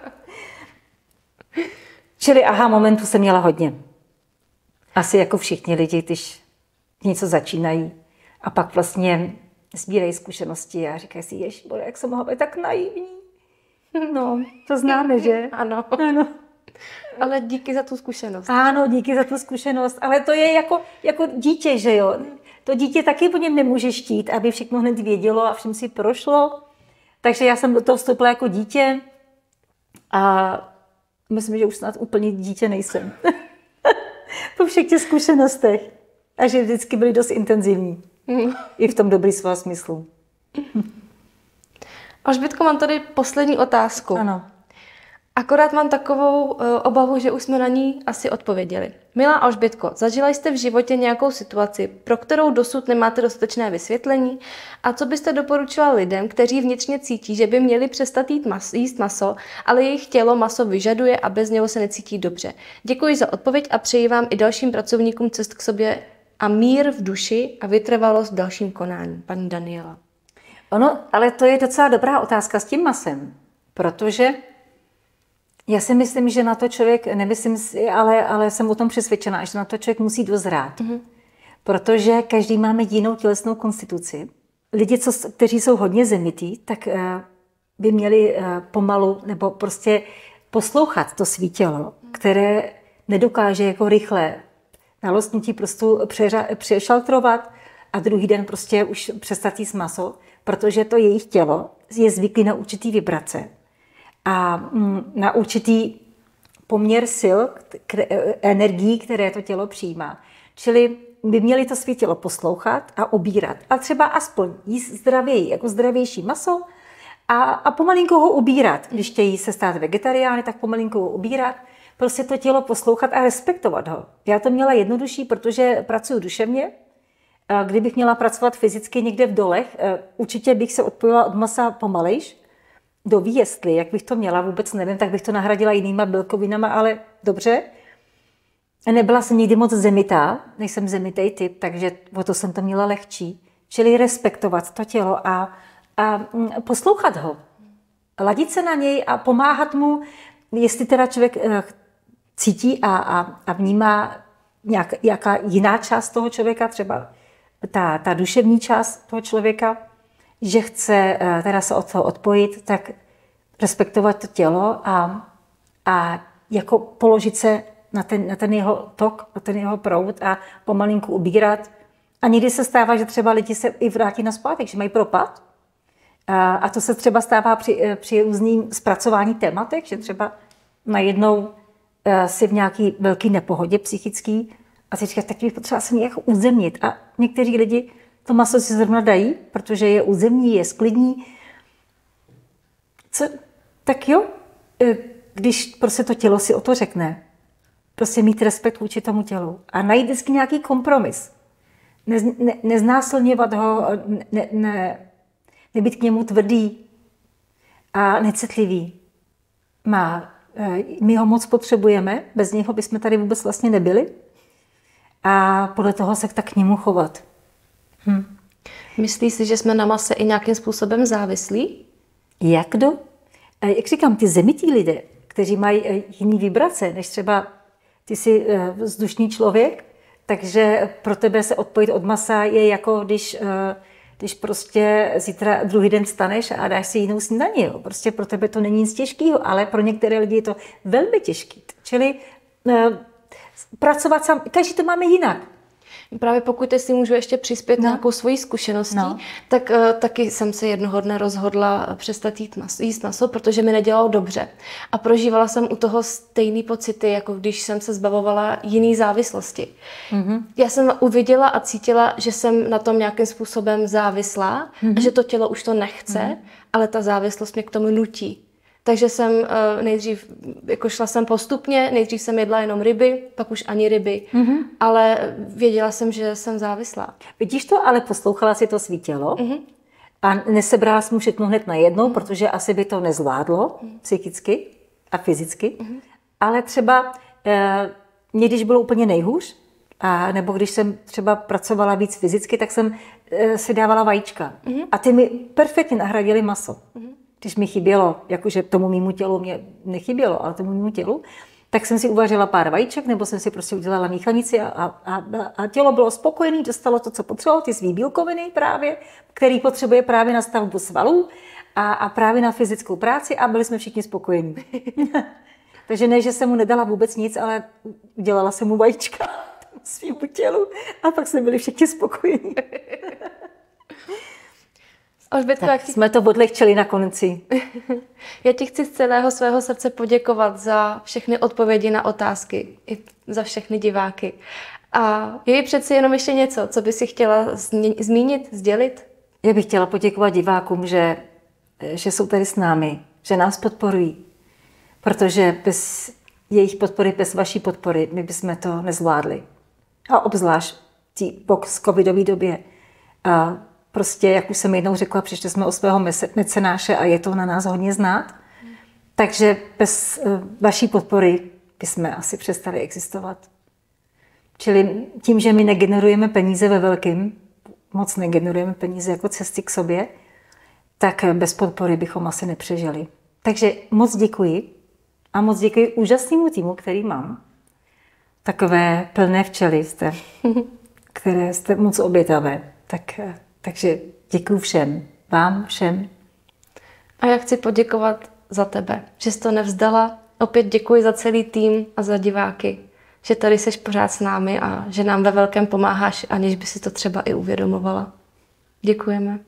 Čili aha, momentů jsem měla hodně. Asi jako všichni lidi, když něco začínají a pak vlastně sbírají zkušenosti a říkají si, ježišbore, jak jsem mohla být tak naivní. No, to známe, že? Ano. Ano. Ale díky za tu zkušenost. Ano, díky za tu zkušenost. Ale to je jako, jako dítě, že jo? To dítě taky po něm nemůže štít, aby všechno hned vědělo a všem si prošlo. Takže já jsem do toho vstoupila jako dítě a myslím, že už snad úplně dítě nejsem. Po všech těch zkušenostech. A že vždycky byly dost intenzivní. Mm. I v tom dobrý slova smyslu. Alžbětko, mám tady poslední otázku. Ano. Akorát mám takovou uh, obavu, že už jsme na ní asi odpověděli. Milá Alžbětko, zažila jste v životě nějakou situaci, pro kterou dosud nemáte dostatečné vysvětlení? A co byste doporučila lidem, kteří vnitřně cítí, že by měli přestat jít mas, jíst maso, ale jejich tělo maso vyžaduje a bez něho se necítí dobře? Děkuji za odpověď a přeji vám i dalším pracovníkům cest k sobě a mír v duši a vytrvalost v dalším konání. Paní Daniela. Ono, ale to je docela dobrá otázka s tím masem, protože já si myslím, že na to člověk, nemyslím si, ale, ale jsem o tom přesvědčená, že na to člověk musí dozrát. Mm-hmm. Protože každý máme jinou tělesnou konstituci. Lidi, co, kteří jsou hodně zemití, tak uh, by měli uh, pomalu nebo prostě poslouchat to svý tělo, které nedokáže jako rychle nalostnutí prostě přešaltrovat a druhý den prostě už přestat jíst maso, protože to jejich tělo je zvyklé na určitý vibrace a na určitý poměr sil, energií, které to tělo přijímá. Čili by měli to své tělo poslouchat a ubírat. A třeba aspoň jíst zdravěji, jako zdravější maso a, a pomalinko ho ubírat. Když chtějí se stát vegetariány, tak pomalinko ho ubírat. Prostě to tělo poslouchat a respektovat ho. Já to měla jednodušší, protože pracuji duševně. Kdybych měla pracovat fyzicky někde v dolech, určitě bych se odpojila od masa pomalejš. Kdo ví, jestli, jak bych to měla, vůbec nevím, tak bych to nahradila jinýma bílkovinama, ale dobře. Nebyla jsem nikdy moc zemitá, nejsem zemitej typ, takže o to jsem to měla lehčí. Čili respektovat to tělo a, a poslouchat ho. Ladit se na něj a pomáhat mu, jestli teda člověk cítí a, a, a vnímá nějak, jaká jiná část toho člověka, třeba ta, ta duševní část toho člověka, že chce teda se od toho odpojit, tak respektovat to tělo a, a jako položit se na ten, na ten jeho tok, na ten jeho proud a pomalinku ubírat. A někdy se stává, že třeba lidi se i vrátí nazpátek, že mají propad. A, a to se třeba stává při, při různým zpracování tématek, že třeba najednou si v nějaký velký nepohodě psychický A ty říkáš, tak bych potřeba se nějak uzemnit. A někteří lidi to maso si zrovna dají, protože je uzemní, je sklidní. Co? Tak jo, když prostě to tělo si o to řekne, prostě mít respekt vůči tomu tělu a najít vždycky nějaký kompromis. Ne, ne, neznásilňovat ho, ne, ne, nebýt k němu tvrdý a necitlivý. Má, my ho moc potřebujeme, bez něho bychom tady vůbec vlastně nebyli a podle toho se tak k němu chovat. Hm. Myslíš si, že jsme na mase i nějakým způsobem závislí? Jak kdo? Jak říkám, ty zemití lidé, kteří mají jiný vibrace, než třeba ty jsi vzdušný člověk, takže pro tebe se odpojit od masa je jako když, když prostě zítra druhý den staneš a dáš si jinou snídaní. Jo. Prostě pro tebe to není nic těžkého, ale pro některé lidi je to velmi těžké. Čili pracovat sám, každý to máme jinak. Právě pokud si můžu ještě přispět no. nějakou svojí zkušeností, no. tak uh, taky jsem se jednoho dne rozhodla přestat jít maso, jíst maso, protože mi nedělalo dobře. A prožívala jsem u toho stejný pocity, jako když jsem se zbavovala jiný závislosti. Mm-hmm. Já jsem uviděla a cítila, že jsem na tom nějakým způsobem závislá, mm-hmm. a že to tělo už to nechce, mm-hmm. ale ta závislost mě k tomu nutí. Takže jsem uh, nejdřív, jako šla jsem postupně, nejdřív jsem jedla jenom ryby, pak už ani ryby, mm-hmm. ale věděla jsem, že jsem závislá. Vidíš to, ale poslouchala si to svý tělo mm-hmm. a nesebrala jsem mu všechno hned najednou, mm-hmm. protože asi by to nezvládlo mm-hmm. psychicky a fyzicky, mm-hmm. ale třeba eh, mě, když bylo úplně nejhůř, a nebo když jsem třeba pracovala víc fyzicky, tak jsem eh, si dávala vajíčka mm-hmm. a ty mi perfektně nahradily maso. Mm-hmm. Když mi chybělo, jakože tomu mému tělu mě nechybělo, ale tomu mému tělu, tak jsem si uvařila pár vajíček, nebo jsem si prostě udělala míchanici a, a, a tělo bylo spokojené, dostalo to, co potřebovalo, ty svý bílkoviny právě, který potřebuje právě na stavbu svalů a, a právě na fyzickou práci a byli jsme všichni spokojení. Takže ne, že jsem mu nedala vůbec nic, ale udělala jsem mu vajíčka svýmu tělu a pak jsme byli všichni spokojení. Alžbětko, tak ti... jsme to odlehčili na konci. Já ti chci z celého svého srdce poděkovat za všechny odpovědi na otázky, i za všechny diváky. A je přeci jenom ještě něco, co by si chtěla zmínit, sdělit? Já bych chtěla poděkovat divákům, že, že jsou tady s námi, že nás podporují. Protože bez jejich podpory, bez vaší podpory, my bychom to nezvládli. A obzvlášť v post-covidové době. A prostě, jak už jsem jednou řekla, přišli jsme o svého mecenáše a je to na nás hodně znát. Takže bez vaší podpory bychom asi přestali existovat. Čili tím, že my negenerujeme peníze ve velkým, moc negenerujeme peníze jako cesty k sobě, tak bez podpory bychom asi nepřežili. Takže moc děkuji a moc děkuji úžasnému týmu, který mám. Takové plné včely jste, které jste moc obětavé. Tak, takže děkuji všem, vám všem. A já chci poděkovat za tebe, že jsi to nevzdala. Opět děkuji za celý tým a za diváky, že tady seš pořád s námi a že nám ve velkém pomáháš, aniž by si to třeba i uvědomovala. Děkujeme.